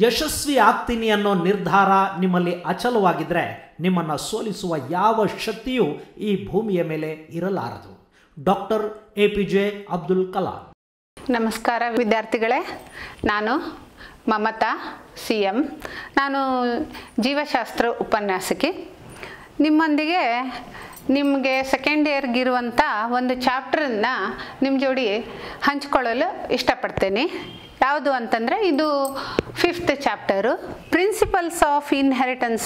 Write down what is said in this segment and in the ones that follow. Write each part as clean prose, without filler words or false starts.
ಯಶಸ್ವಿ ಆಗ್ತೀನಿ ಅನ್ನೋ ನಿರ್ಧಾರ ನಿಮ್ಮಲ್ಲಿ ಅಚಲವಾಗಿದ್ದರೆ ನಿಮ್ಮನ್ನು ಸೋಲಿಸುವ ಯಾವ ಶಕ್ತಿಯೂ ಈ ಭೂಮಿಯ ಮೇಲೆ ಇರಲಾರದು. Doctor APJ Abdul Kalam. ನಮಸ್ಕಾರ ವಿದ್ಯಾರ್ಥಿಗಳೇ, ನಾನು ಮಮತಾ CM. ನಾನು ಜೀವಶಾಸ್ತ್ರ ಉಪನ್ಯಾಸಕಿ. ನಿಮ್ಮೊಂದಿಗೆ ನಿಮಗೆ ಸೆಕೆಂಡ್ ಇಯರ್ಗಿರುವಂಥ ಒಂದು ಚಾಪ್ಟರನ್ನು ನಿಮ್ಮ ಜೋಡಿ ಹಂಚಿಕೊಳ್ಳಲು ಇಷ್ಟಪಡ್ತೇನೆ. ಯಾವುದು ಅಂತಂದರೆ ಇದು 5th chapter, principles of inheritance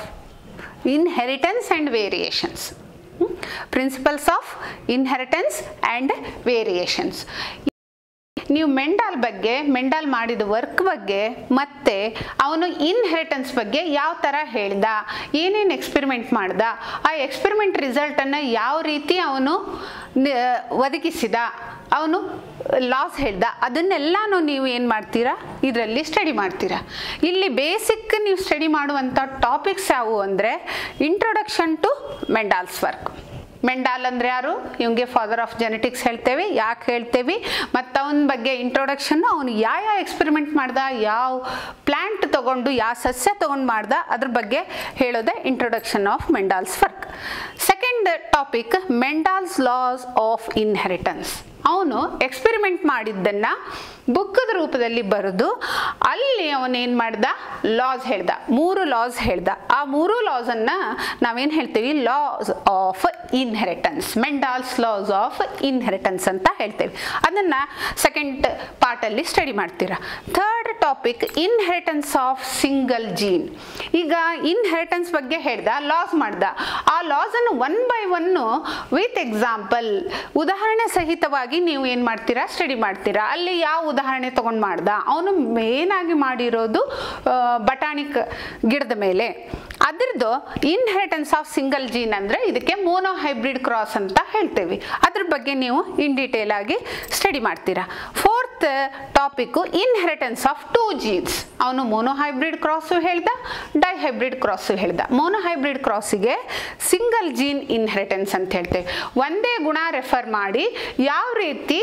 and variations. Principles of inheritance and variations. ನೀವು ಮೆಂಡಾಲ್ ಮಾಡಿದ ವರ್ಕ್ ಬಗ್ಗೆ ಮತ್ತು ಅವನು ಇನ್ಹೆರಿಟೆನ್ಸ್ ಬಗ್ಗೆ ಯಾವ ಥರ ಹೇಳ್ದ, ಏನೇನು ಎಕ್ಸ್ಪೆರಿಮೆಂಟ್ ಮಾಡ್ದ, ಆ ಎಕ್ಸ್ಪೆರಿಮೆಂಟ್ ರಿಸಲ್ಟನ್ನು ಯಾವ ರೀತಿ ಅವನು ಒದಗಿಸಿದ, ಅವನು ಲಾಸ್ ಹೇಳ್ದ, ಅದನ್ನೆಲ್ಲನೂ ನೀವು ಏನು ಮಾಡ್ತೀರಾ, ಇದರಲ್ಲಿ ಸ್ಟಡಿ ಮಾಡ್ತೀರಾ. ಇಲ್ಲಿ ಬೇಸಿಕ್ ನೀವು ಸ್ಟಡಿ ಮಾಡುವಂಥ ಟಾಪಿಕ್ಸ್ ಯಾವುವು ಅಂದರೆ introduction to Mendel's work. Mendel ಅಂದರೆ ಯಾರು? ಇವಂಗೆ ಫಾದರ್ ಆಫ್ ಜೆನೆಟಿಕ್ಸ್ ಹೇಳ್ತೇವೆ. ಯಾಕೆ ಹೇಳ್ತೇವೆ? ಮತ್ತು ಅವನ ಬಗ್ಗೆ ಇಂಟ್ರೊಡಕ್ಷನ್ನು, ಅವನು ಯಾವ ಎಕ್ಸ್ಪೆರಿಮೆಂಟ್ ಮಾಡ್ದ, ಯಾವ ಪ್ಲ್ಯಾಂಟ್ ತೊಗೊಂಡು ಯಾವ ಸಸ್ಯ ತೊಗೊಂಡು ಮಾಡ್ದ, ಅದ್ರ ಬಗ್ಗೆ ಹೇಳೋದೆ introduction of Mendel's work. Second topic Mendel's laws of inheritance. ಅವನು ಎಕ್ಸ್ಪೆರಿಮೆಂಟ್ ಮಾಡಿದ್ದನ್ನು ಬುಕ್ಕದ ರೂಪದಲ್ಲಿ ಬರೆದು ಅಲ್ಲಿ ಅವನೇನು ಮಾಡ್ದ, ಲಾಸ್ ಹೇಳ್ದ, 3 ಲಾಸ್ ಹೇಳ್ದ. ಆ 3 ಲಾಸನ್ನು ನಾವೇನು ಹೇಳ್ತೀವಿ, laws of inheritance, Mendel's laws of inheritance ಅಂತ ಹೇಳ್ತೇವೆ. ಅದನ್ನು ಸೆಕೆಂಡ್ ಪಾರ್ಟಲ್ಲಿ ಸ್ಟಡಿ ಮಾಡ್ತೀರಾ. Third topic inheritance of single gene. ಈಗ ಇನ್ಹೆರಿಟೆನ್ಸ್ ಬಗ್ಗೆ ಹೇಳ್ದ, ಲಾಸ್ ಮಾಡ್ದ. ಆ ಲಾಸನ್ನು 1 by 1 ವಿತ್ ಎಕ್ಸಾಂಪಲ್, ಉದಾಹರಣೆ ಸಹಿತವಾಗಿ ನೀವು ಏನು ಮಾಡ್ತೀರಾ, ಸ್ಟಡಿ ಮಾಡ್ತೀರಾ. ಅಲ್ಲಿ ಯಾವ ಉದಾಹರಣೆ ತಗೊಂಡು ಮಾಡ್ದ, ಅವನು ಮೇನಾಗಿ ಮಾಡಿರೋದು ಬಟಾಣಿ ಗಿಡದ ಮೇಲೆ. ಅದರದ್ದು ಇನ್ಹೆರಿಟೆನ್ಸ್ ಆಫ್ ಸಿಂಗಲ್ ಜೀನ್ ಅಂದರೆ ಇದಕ್ಕೆ ಮೋನೋಹೈಬ್ರಿಡ್ ಕ್ರಾಸ್ ಅಂತ ಹೇಳ್ತೇವೆ. ಅದ್ರ ಬಗ್ಗೆ ನೀವು ಇನ್ ಡೀಟೇಲ್ ಆಗಿ ಸ್ಟಡಿ ಮಾಡ್ತೀರಾ. Fourth topic inheritance of 2 genes. ಅವನು ಮೋನೋಹೈಬ್ರಿಡ್ ಕ್ರಾಸು ಹೇಳ್ದ, ಡೈಹೈಬ್ರಿಡ್ ಕ್ರಾಸು ಹೇಳ್ದ. ಮೋನೋಹೈಬ್ರಿಡ್ ಕ್ರಾಸಿಗೆ ಸಿಂಗಲ್ ಜೀನ್ ಇನ್ಹೆರಿಟೆನ್ಸ್ ಅಂತ ಹೇಳ್ತೇವೆ. ಒಂದೇ ಗುಣ ರೆಫರ್ ಮಾಡಿ ಯಾವ ರೀತಿ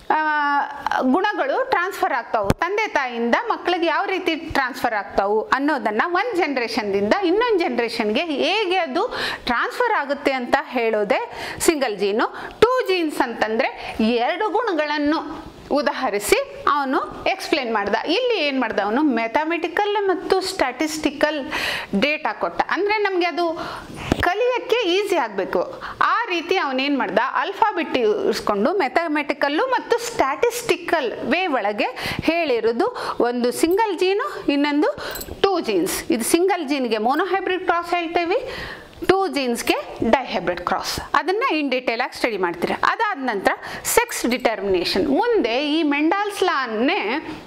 ಗುಣಗಳು ಟ್ರಾನ್ಸ್ಫರ್ ಆಗ್ತಾವು, ತಂದೆ ತಾಯಿಯಿಂದ ಮಕ್ಕಳಿಗೆ ಯಾವ ರೀತಿ ಟ್ರಾನ್ಸ್ಫರ್ ಆಗ್ತಾವು ಅನ್ನೋದನ್ನು ಒಂದು ಜನ್ರೇಷನ್ದಿಂದ ಇನ್ನೊಂದು ಜನ್ರೇಷನ್ಗೆ ಹೇಗೆ ಅದು ಟ್ರಾನ್ಸ್ಫರ್ ಆಗುತ್ತೆ ಅಂತ ಹೇಳೋದೇ ಸಿಂಗಲ್ ಜೀನು. 2 ಜೀನ್ಸ್ ಅಂತಂದರೆ 2 ಗುಣಗಳನ್ನು ಉದಾಹರಿಸಿ ಅವನು ಎಕ್ಸ್ಪ್ಲೇನ್ ಮಾಡ್ದ. ಇಲ್ಲಿ ಏನು ಮಾಡ್ದ, ಅವನು ಮ್ಯಾಥಮೆಟಿಕಲ್ ಮತ್ತು ಸ್ಟ್ಯಾಟಿಸ್ಟಿಕಲ್ ಡೇಟಾ ಕೊಟ್ಟ. ಅಂದರೆ ನಮಗೆ ಅದು ಕಲಿಯೋಕ್ಕೆ ಈಸಿ ಆಗಬೇಕು. ಆ ರೀತಿ ಅವನೇನು ಮಾಡ್ದ, ಆಲ್ಫಾಬೆಟ್ ಇರಿಸ್ಕೊಂಡು ಮ್ಯಾಥಮೆಟಿಕಲ್ಲು ಮತ್ತು ಸ್ಟ್ಯಾಟಿಸ್ಟಿಕಲ್ ವೇ ಒಳಗೆ ಹೇಳಿರೋದು. ಒಂದು ಸಿಂಗಲ್ ಜೀನು, ಇನ್ನೊಂದು 2 ಜೀನ್ಸ್. ಇದು ಸಿಂಗಲ್ ಜೀನ್ಗೆ ಮೋನೋಹೈಬ್ರಿಡ್ ಕ್ರಾಸ್ ಹೇಳ್ತೇವೆ, 2 ಜೀನ್ಸ್ಗೆ ಡೈಹೈಬ್ರಿಡ್ ಕ್ರಾಸ್. ಅದನ್ನು ಇನ್ ಡೀಟೇಲ್ ಆಗಿ ಸ್ಟಡಿ ಮಾಡ್ತೀರಾ. ಅದಾದ ನಂತರ ಸೆಕ್ಸ್ ಡಿಟರ್ಮಿನೇಷನ್. ಮುಂದೆ ಈ ಮೆಂಡಾಲ್ಸ್ ಲಾನ್ನೇ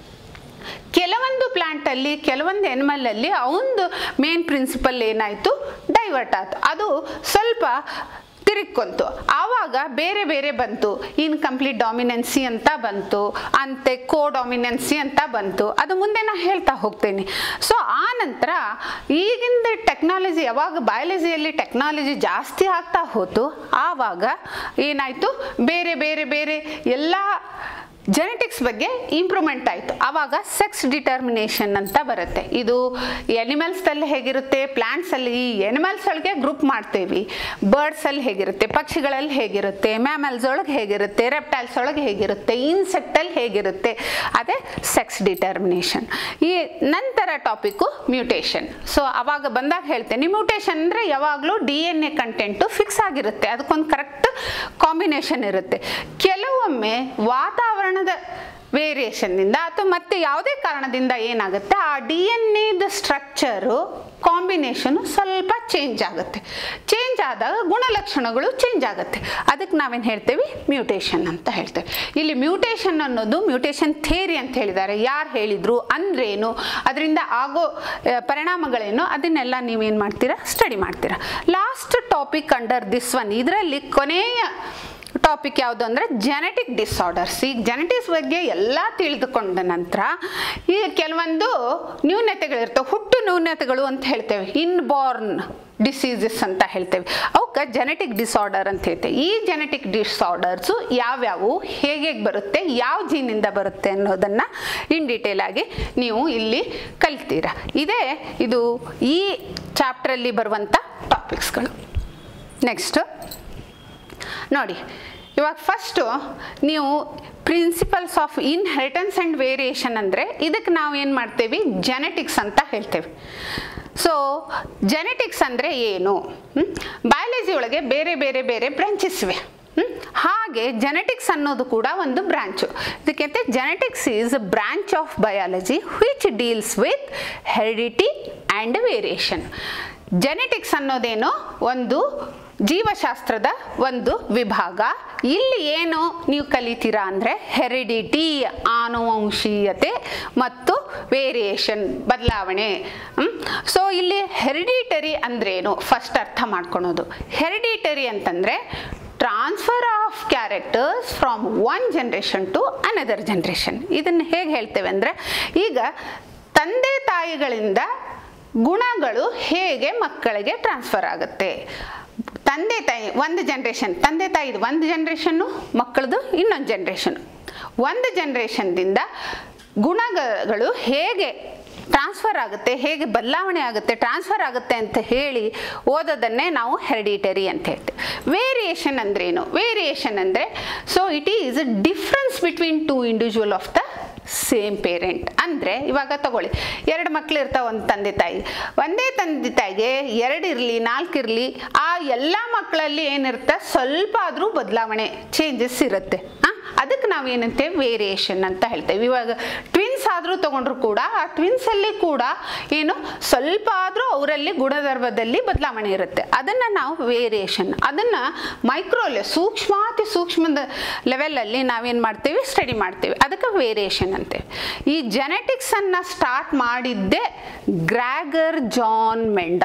ಕೆಲವೊಂದು ಪ್ಲಾಂಟಲ್ಲಿ, ಕೆಲವೊಂದು ಎನಿಮಲಲ್ಲಿ ಅವನದು ಮೇನ್ ಪ್ರಿನ್ಸಿಪಲ್ ಏನಾಯಿತು, ಡೈವರ್ಟ್ ಆಯಿತು. ಅದು ಸ್ವಲ್ಪ ತಿರುಗ್ಕೊಂತು. ಆವಾಗ ಬೇರೆ ಬೇರೆ ಬಂತು. ಇನ್ಕಂಪ್ಲೀಟ್ ಡಾಮಿನೆನ್ಸಿ ಅಂತ ಬಂತು, ಅಂತೆ ಕೋ ಡಾಮಿನೆನ್ಸಿ ಅಂತ ಬಂತು. ಅದು ಮುಂದೆ ನಾನು ಹೇಳ್ತಾ ಹೋಗ್ತೇನೆ. ಸೊ ಆ ನಂತರ ಈಗಿಂದ ಟೆಕ್ನಾಲಜಿ, ಯಾವಾಗ ಬಯಾಲಜಿಯಲ್ಲಿ ಟೆಕ್ನಾಲಜಿ ಜಾಸ್ತಿ ಆಗ್ತಾ ಹೋತು, ಆವಾಗ ಏನಾಯಿತು, ಬೇರೆ ಬೇರೆ ಬೇರೆ ಎಲ್ಲ ಜೆನೆಟಿಕ್ಸ್ ಬಗ್ಗೆ ಇಂಪ್ರೂವ್ಮೆಂಟ್ ಆಯಿತು. ಆವಾಗ ಸೆಕ್ಸ್ ಡಿಟರ್ಮಿನೇಷನ್ ಅಂತ ಬರುತ್ತೆ. ಇದು ಎನಿಮಲ್ಸಲ್ಲಿ ಹೇಗಿರುತ್ತೆ, ಪ್ಲಾಂಟ್ಸಲ್ಲಿ, ಈ ಎನಿಮಲ್ಸ್ ಒಳಗೆ ಗ್ರೂಪ್ ಮಾಡ್ತೇವೆ. ಬರ್ಡ್ಸಲ್ಲಿ ಹೇಗಿರುತ್ತೆ, ಪಕ್ಷಿಗಳಲ್ಲಿ ಹೇಗಿರುತ್ತೆ, ಮ್ಯಾಮಲ್ಸ್ ಒಳಗೆ ಹೇಗಿರುತ್ತೆ, ರೆಪ್ಟೈಲ್ಸ್ ಒಳಗೆ ಹೇಗಿರುತ್ತೆ, ಇನ್ಸೆಕ್ಟಲ್ಲಿ ಹೇಗಿರುತ್ತೆ, ಅದೇ ಸೆಕ್ಸ್ ಡಿಟರ್ಮಿನೇಷನ್. ಈ ನಂತರ ಟಾಪಿಕ್ಕು ಮ್ಯೂಟೇಷನ್. ಸೊ ಅವಾಗ ಬಂದಾಗ ಹೇಳ್ತೇನೆ, ಮ್ಯೂಟೇಷನ್ ಅಂದರೆ ಯಾವಾಗಲೂ DNA ಕಂಟೆಂಟು ಫಿಕ್ಸ್ ಆಗಿರುತ್ತೆ, ಅದಕ್ಕೊಂದು ಕರೆಕ್ಟ್ ಕಾಂಬಿನೇಷನ್ ಇರುತ್ತೆ. ಕೆಲವೊಮ್ಮೆ ವಾತಾವರಣದ ವೇರಿಯೇಷನ್ನಿಂದ ಅಥವಾ ಮತ್ತೆ ಯಾವುದೇ ಕಾರಣದಿಂದ ಏನಾಗುತ್ತೆ, ಆ DNA ಸ್ಟ್ರಕ್ಚರು ಕಾಂಬಿನೇಷನು ಸ್ವಲ್ಪ ಚೇಂಜ್ ಆಗುತ್ತೆ. ಚೇಂಜ್ ಆದಾಗ ಗುಣಲಕ್ಷಣಗಳು ಚೇಂಜ್ ಆಗುತ್ತೆ. ಅದಕ್ಕೆ ನಾವೇನು ಹೇಳ್ತೇವೆ, ಮ್ಯೂಟೇಷನ್ ಅಂತ ಹೇಳ್ತೇವೆ. ಇಲ್ಲಿ ಮ್ಯೂಟೇಷನ್ ಅನ್ನೋದು ಮ್ಯೂಟೇಷನ್ ಥಿಯರಿ ಅಂತ ಹೇಳಿದ್ದಾರೆ. ಯಾರು ಹೇಳಿದರು, ಅಂದ್ರೇನು, ಅದರಿಂದ ಆಗೋ ಪರಿಣಾಮಗಳೇನು, ಅದನ್ನೆಲ್ಲ ನೀವೇನು ಮಾಡ್ತೀರಾ, ಸ್ಟಡಿ ಮಾಡ್ತೀರಾ. Last topic under this one, ಇದರಲ್ಲಿ ಕೊನೆಯ ಟಾಪಿಕ್ ಯಾವುದು ಅಂದರೆ ಜೆನೆಟಿಕ್ ಡಿಸಾರ್ಡರ್ಸ್. ಈಗ ಜೆನೆಟಿಕ್ಸ್ ಬಗ್ಗೆ ಎಲ್ಲ ತಿಳಿದುಕೊಂಡ ನಂತರ ಈಗ ಕೆಲವೊಂದು ನ್ಯೂನತೆಗಳಿರ್ತವೆ, ಹುಟ್ಟು ನ್ಯೂನತೆಗಳು ಅಂತ ಹೇಳ್ತೇವೆ, ಇನ್ಬಾರ್ನ್ ಡಿಸೀಸಸ್ ಅಂತ ಹೇಳ್ತೇವೆ, ಅವಕ್ಕೆ ಜೆನೆಟಿಕ್ ಡಿಸಾರ್ಡರ್ ಅಂತ ಹೇಳ್ತೇವೆ. ಈ ಜೆನೆಟಿಕ್ ಡಿಸಾರ್ಡರ್ಸು ಯಾವ್ಯಾವು, ಹೇಗೆ ಬರುತ್ತೆ, ಯಾವ ಜೀನಿಂದ ಬರುತ್ತೆ ಅನ್ನೋದನ್ನು ಇನ್ ಡೀಟೇಲ್ ಆಗಿ ನೀವು ಇಲ್ಲಿ ಕಲಿತೀರಾ. ಇದು ಈ ಚಾಪ್ಟ್ರಲ್ಲಿ ಬರುವಂಥ ಟಾಪಿಕ್ಸ್ಗಳು. ನೆಕ್ಸ್ಟು ನೋಡಿ, ಇವಾಗ ಫಸ್ಟು ನೀವು principles of inheritance and variation ಅಂದರೆ ಇದಕ್ಕೆ ನಾವು ಏನು ಮಾಡ್ತೇವೆ, ಜೆನೆಟಿಕ್ಸ್ ಅಂತ ಹೇಳ್ತೇವೆ. ಸೊ ಜೆನೆಟಿಕ್ಸ್ ಅಂದರೆ ಏನು? ಬಯಾಲಜಿ ಒಳಗೆ ಬೇರೆ ಬೇರೆ ಬೇರೆ ಬ್ರಾಂಚಸ್ ಇವೆ. ಹಾಗೆ ಜೆನೆಟಿಕ್ಸ್ ಅನ್ನೋದು ಕೂಡ ಒಂದು ಬ್ರಾಂಚು. ಇದಕ್ಕೆ genetics is a branch of biology which deals with heredity and variation. Genetics ಅನ್ನೋದೇನು ಒಂದು ಜೀವಶಾಸ್ತ್ರದ ಒಂದು ವಿಭಾಗ. ಇಲ್ಲಿ ಏನು ನೀವು ಕಲಿತೀರಾ ಅಂದರೆ ಹೆರಿಡಿಟಿ, ಆನುವಂಶೀಯತೆ, ಮತ್ತು ವೇರಿಯೇಷನ್, ಬದಲಾವಣೆ. ಸೊ ಇಲ್ಲಿ ಹೆರಿಡಿಟರಿ ಅಂದ್ರೇನು ಫಸ್ಟ್ ಅರ್ಥ ಮಾಡ್ಕೊಳೋದು. ಹೆರಿಡಿಟರಿ ಅಂತಂದರೆ transfer of characters from one generation to another generation. ಇದನ್ನು ಹೇಗೆ ಹೇಳ್ತೇವೆ ಅಂದರೆ, ಈಗ ತಂದೆ ತಾಯಿಗಳಿಂದ ಗುಣಗಳು ಹೇಗೆ ಮಕ್ಕಳಿಗೆ ಟ್ರಾನ್ಸ್ಫರ್ ಆಗುತ್ತೆ. ತಂದೆ ತಾಯಿ ಒಂದು ಜನ್ರೇಷನ್, ತಂದೆ ತಾಯಿದು ಒಂದು ಜನ್ರೇಷನ್ನು, ಮಕ್ಕಳದು ಇನ್ನೊಂದು ಜನ್ರೇಷನ್ನು. ಒಂದು ಜನ್ರೇಷನ್ದಿಂದ ಗುಣಗಳು ಹೇಗೆ ಟ್ರಾನ್ಸ್ಫರ್ ಆಗುತ್ತೆ, ಹೇಗೆ ಬದಲಾವಣೆ ಆಗುತ್ತೆ, ಟ್ರಾನ್ಸ್ಫರ್ ಆಗುತ್ತೆ ಅಂತ ಹೇಳಿ ಓದೋದನ್ನೇ ನಾವು ಹೆರಿಡಿಟರಿ ಅಂತ ಹೇಳ್ತೇವೆ. ವೇರಿಯೇಷನ್ ಅಂದ್ರೇನು? ವೇರಿಯೇಷನ್ ಅಂದರೆ so it is difference between two individual of the same parent. ಅಂದರೆ ಇವಾಗ ತಗೊಳ್ಳಿ, 2 ಮಕ್ಳು ಇರ್ತಾವೆ ಒಂದು ತಂದೆ ತಾಯಿ. ಒಂದೇ ತಂದೆ ತಾಯಿಗೆ 2 ಇರಲಿ 4 ಇರಲಿ, ಆ ಎಲ್ಲ ಮಕ್ಕಳಲ್ಲಿ ಏನಿರುತ್ತೆ, ಸ್ವಲ್ಪ ಆದರೂ ಬದಲಾವಣೆ, ಚೇಂಜಸ್ ಇರುತ್ತೆ. ಅದಕ್ಕೆ ನಾವು ಏನಂತೇವೆ, ವೇರಿಯೇಷನ್ ಅಂತ ಹೇಳ್ತೇವೆ. ಇವಾಗ ಟ್ವಿನ್ಸ್ ಆದರೂ ತಗೊಂಡ್ರು ಕೂಡ ಆ ಟ್ವಿನ್ಸಲ್ಲಿ ಕೂಡ ಏನು ಸ್ವಲ್ಪ ಆದರೂ ಅವರಲ್ಲಿ ಗುಣಧರ್ಮದಲ್ಲಿ ಬದಲಾವಣೆ ಇರುತ್ತೆ. ಅದನ್ನು ನಾವು ವೇರಿಯೇಷನ್, ಅದನ್ನು ಸೂಕ್ಷ್ಮಾತಿ ಸೂಕ್ಷ್ಮದ ಲೆವೆಲಲ್ಲಿ ನಾವೇನು ಮಾಡ್ತೇವೆ, ಸ್ಟಡಿ ಮಾಡ್ತೇವೆ. ಅದಕ್ಕೆ ವೇರಿಯೇಷನ್ ಅಂತೇವೆ. ಈ ಜೆನೆಟಿಕ್ಸನ್ನು ಸ್ಟಾರ್ಟ್ ಮಾಡಿದ್ದೇ ಗ್ರಾಗರ್ ಜಾನ್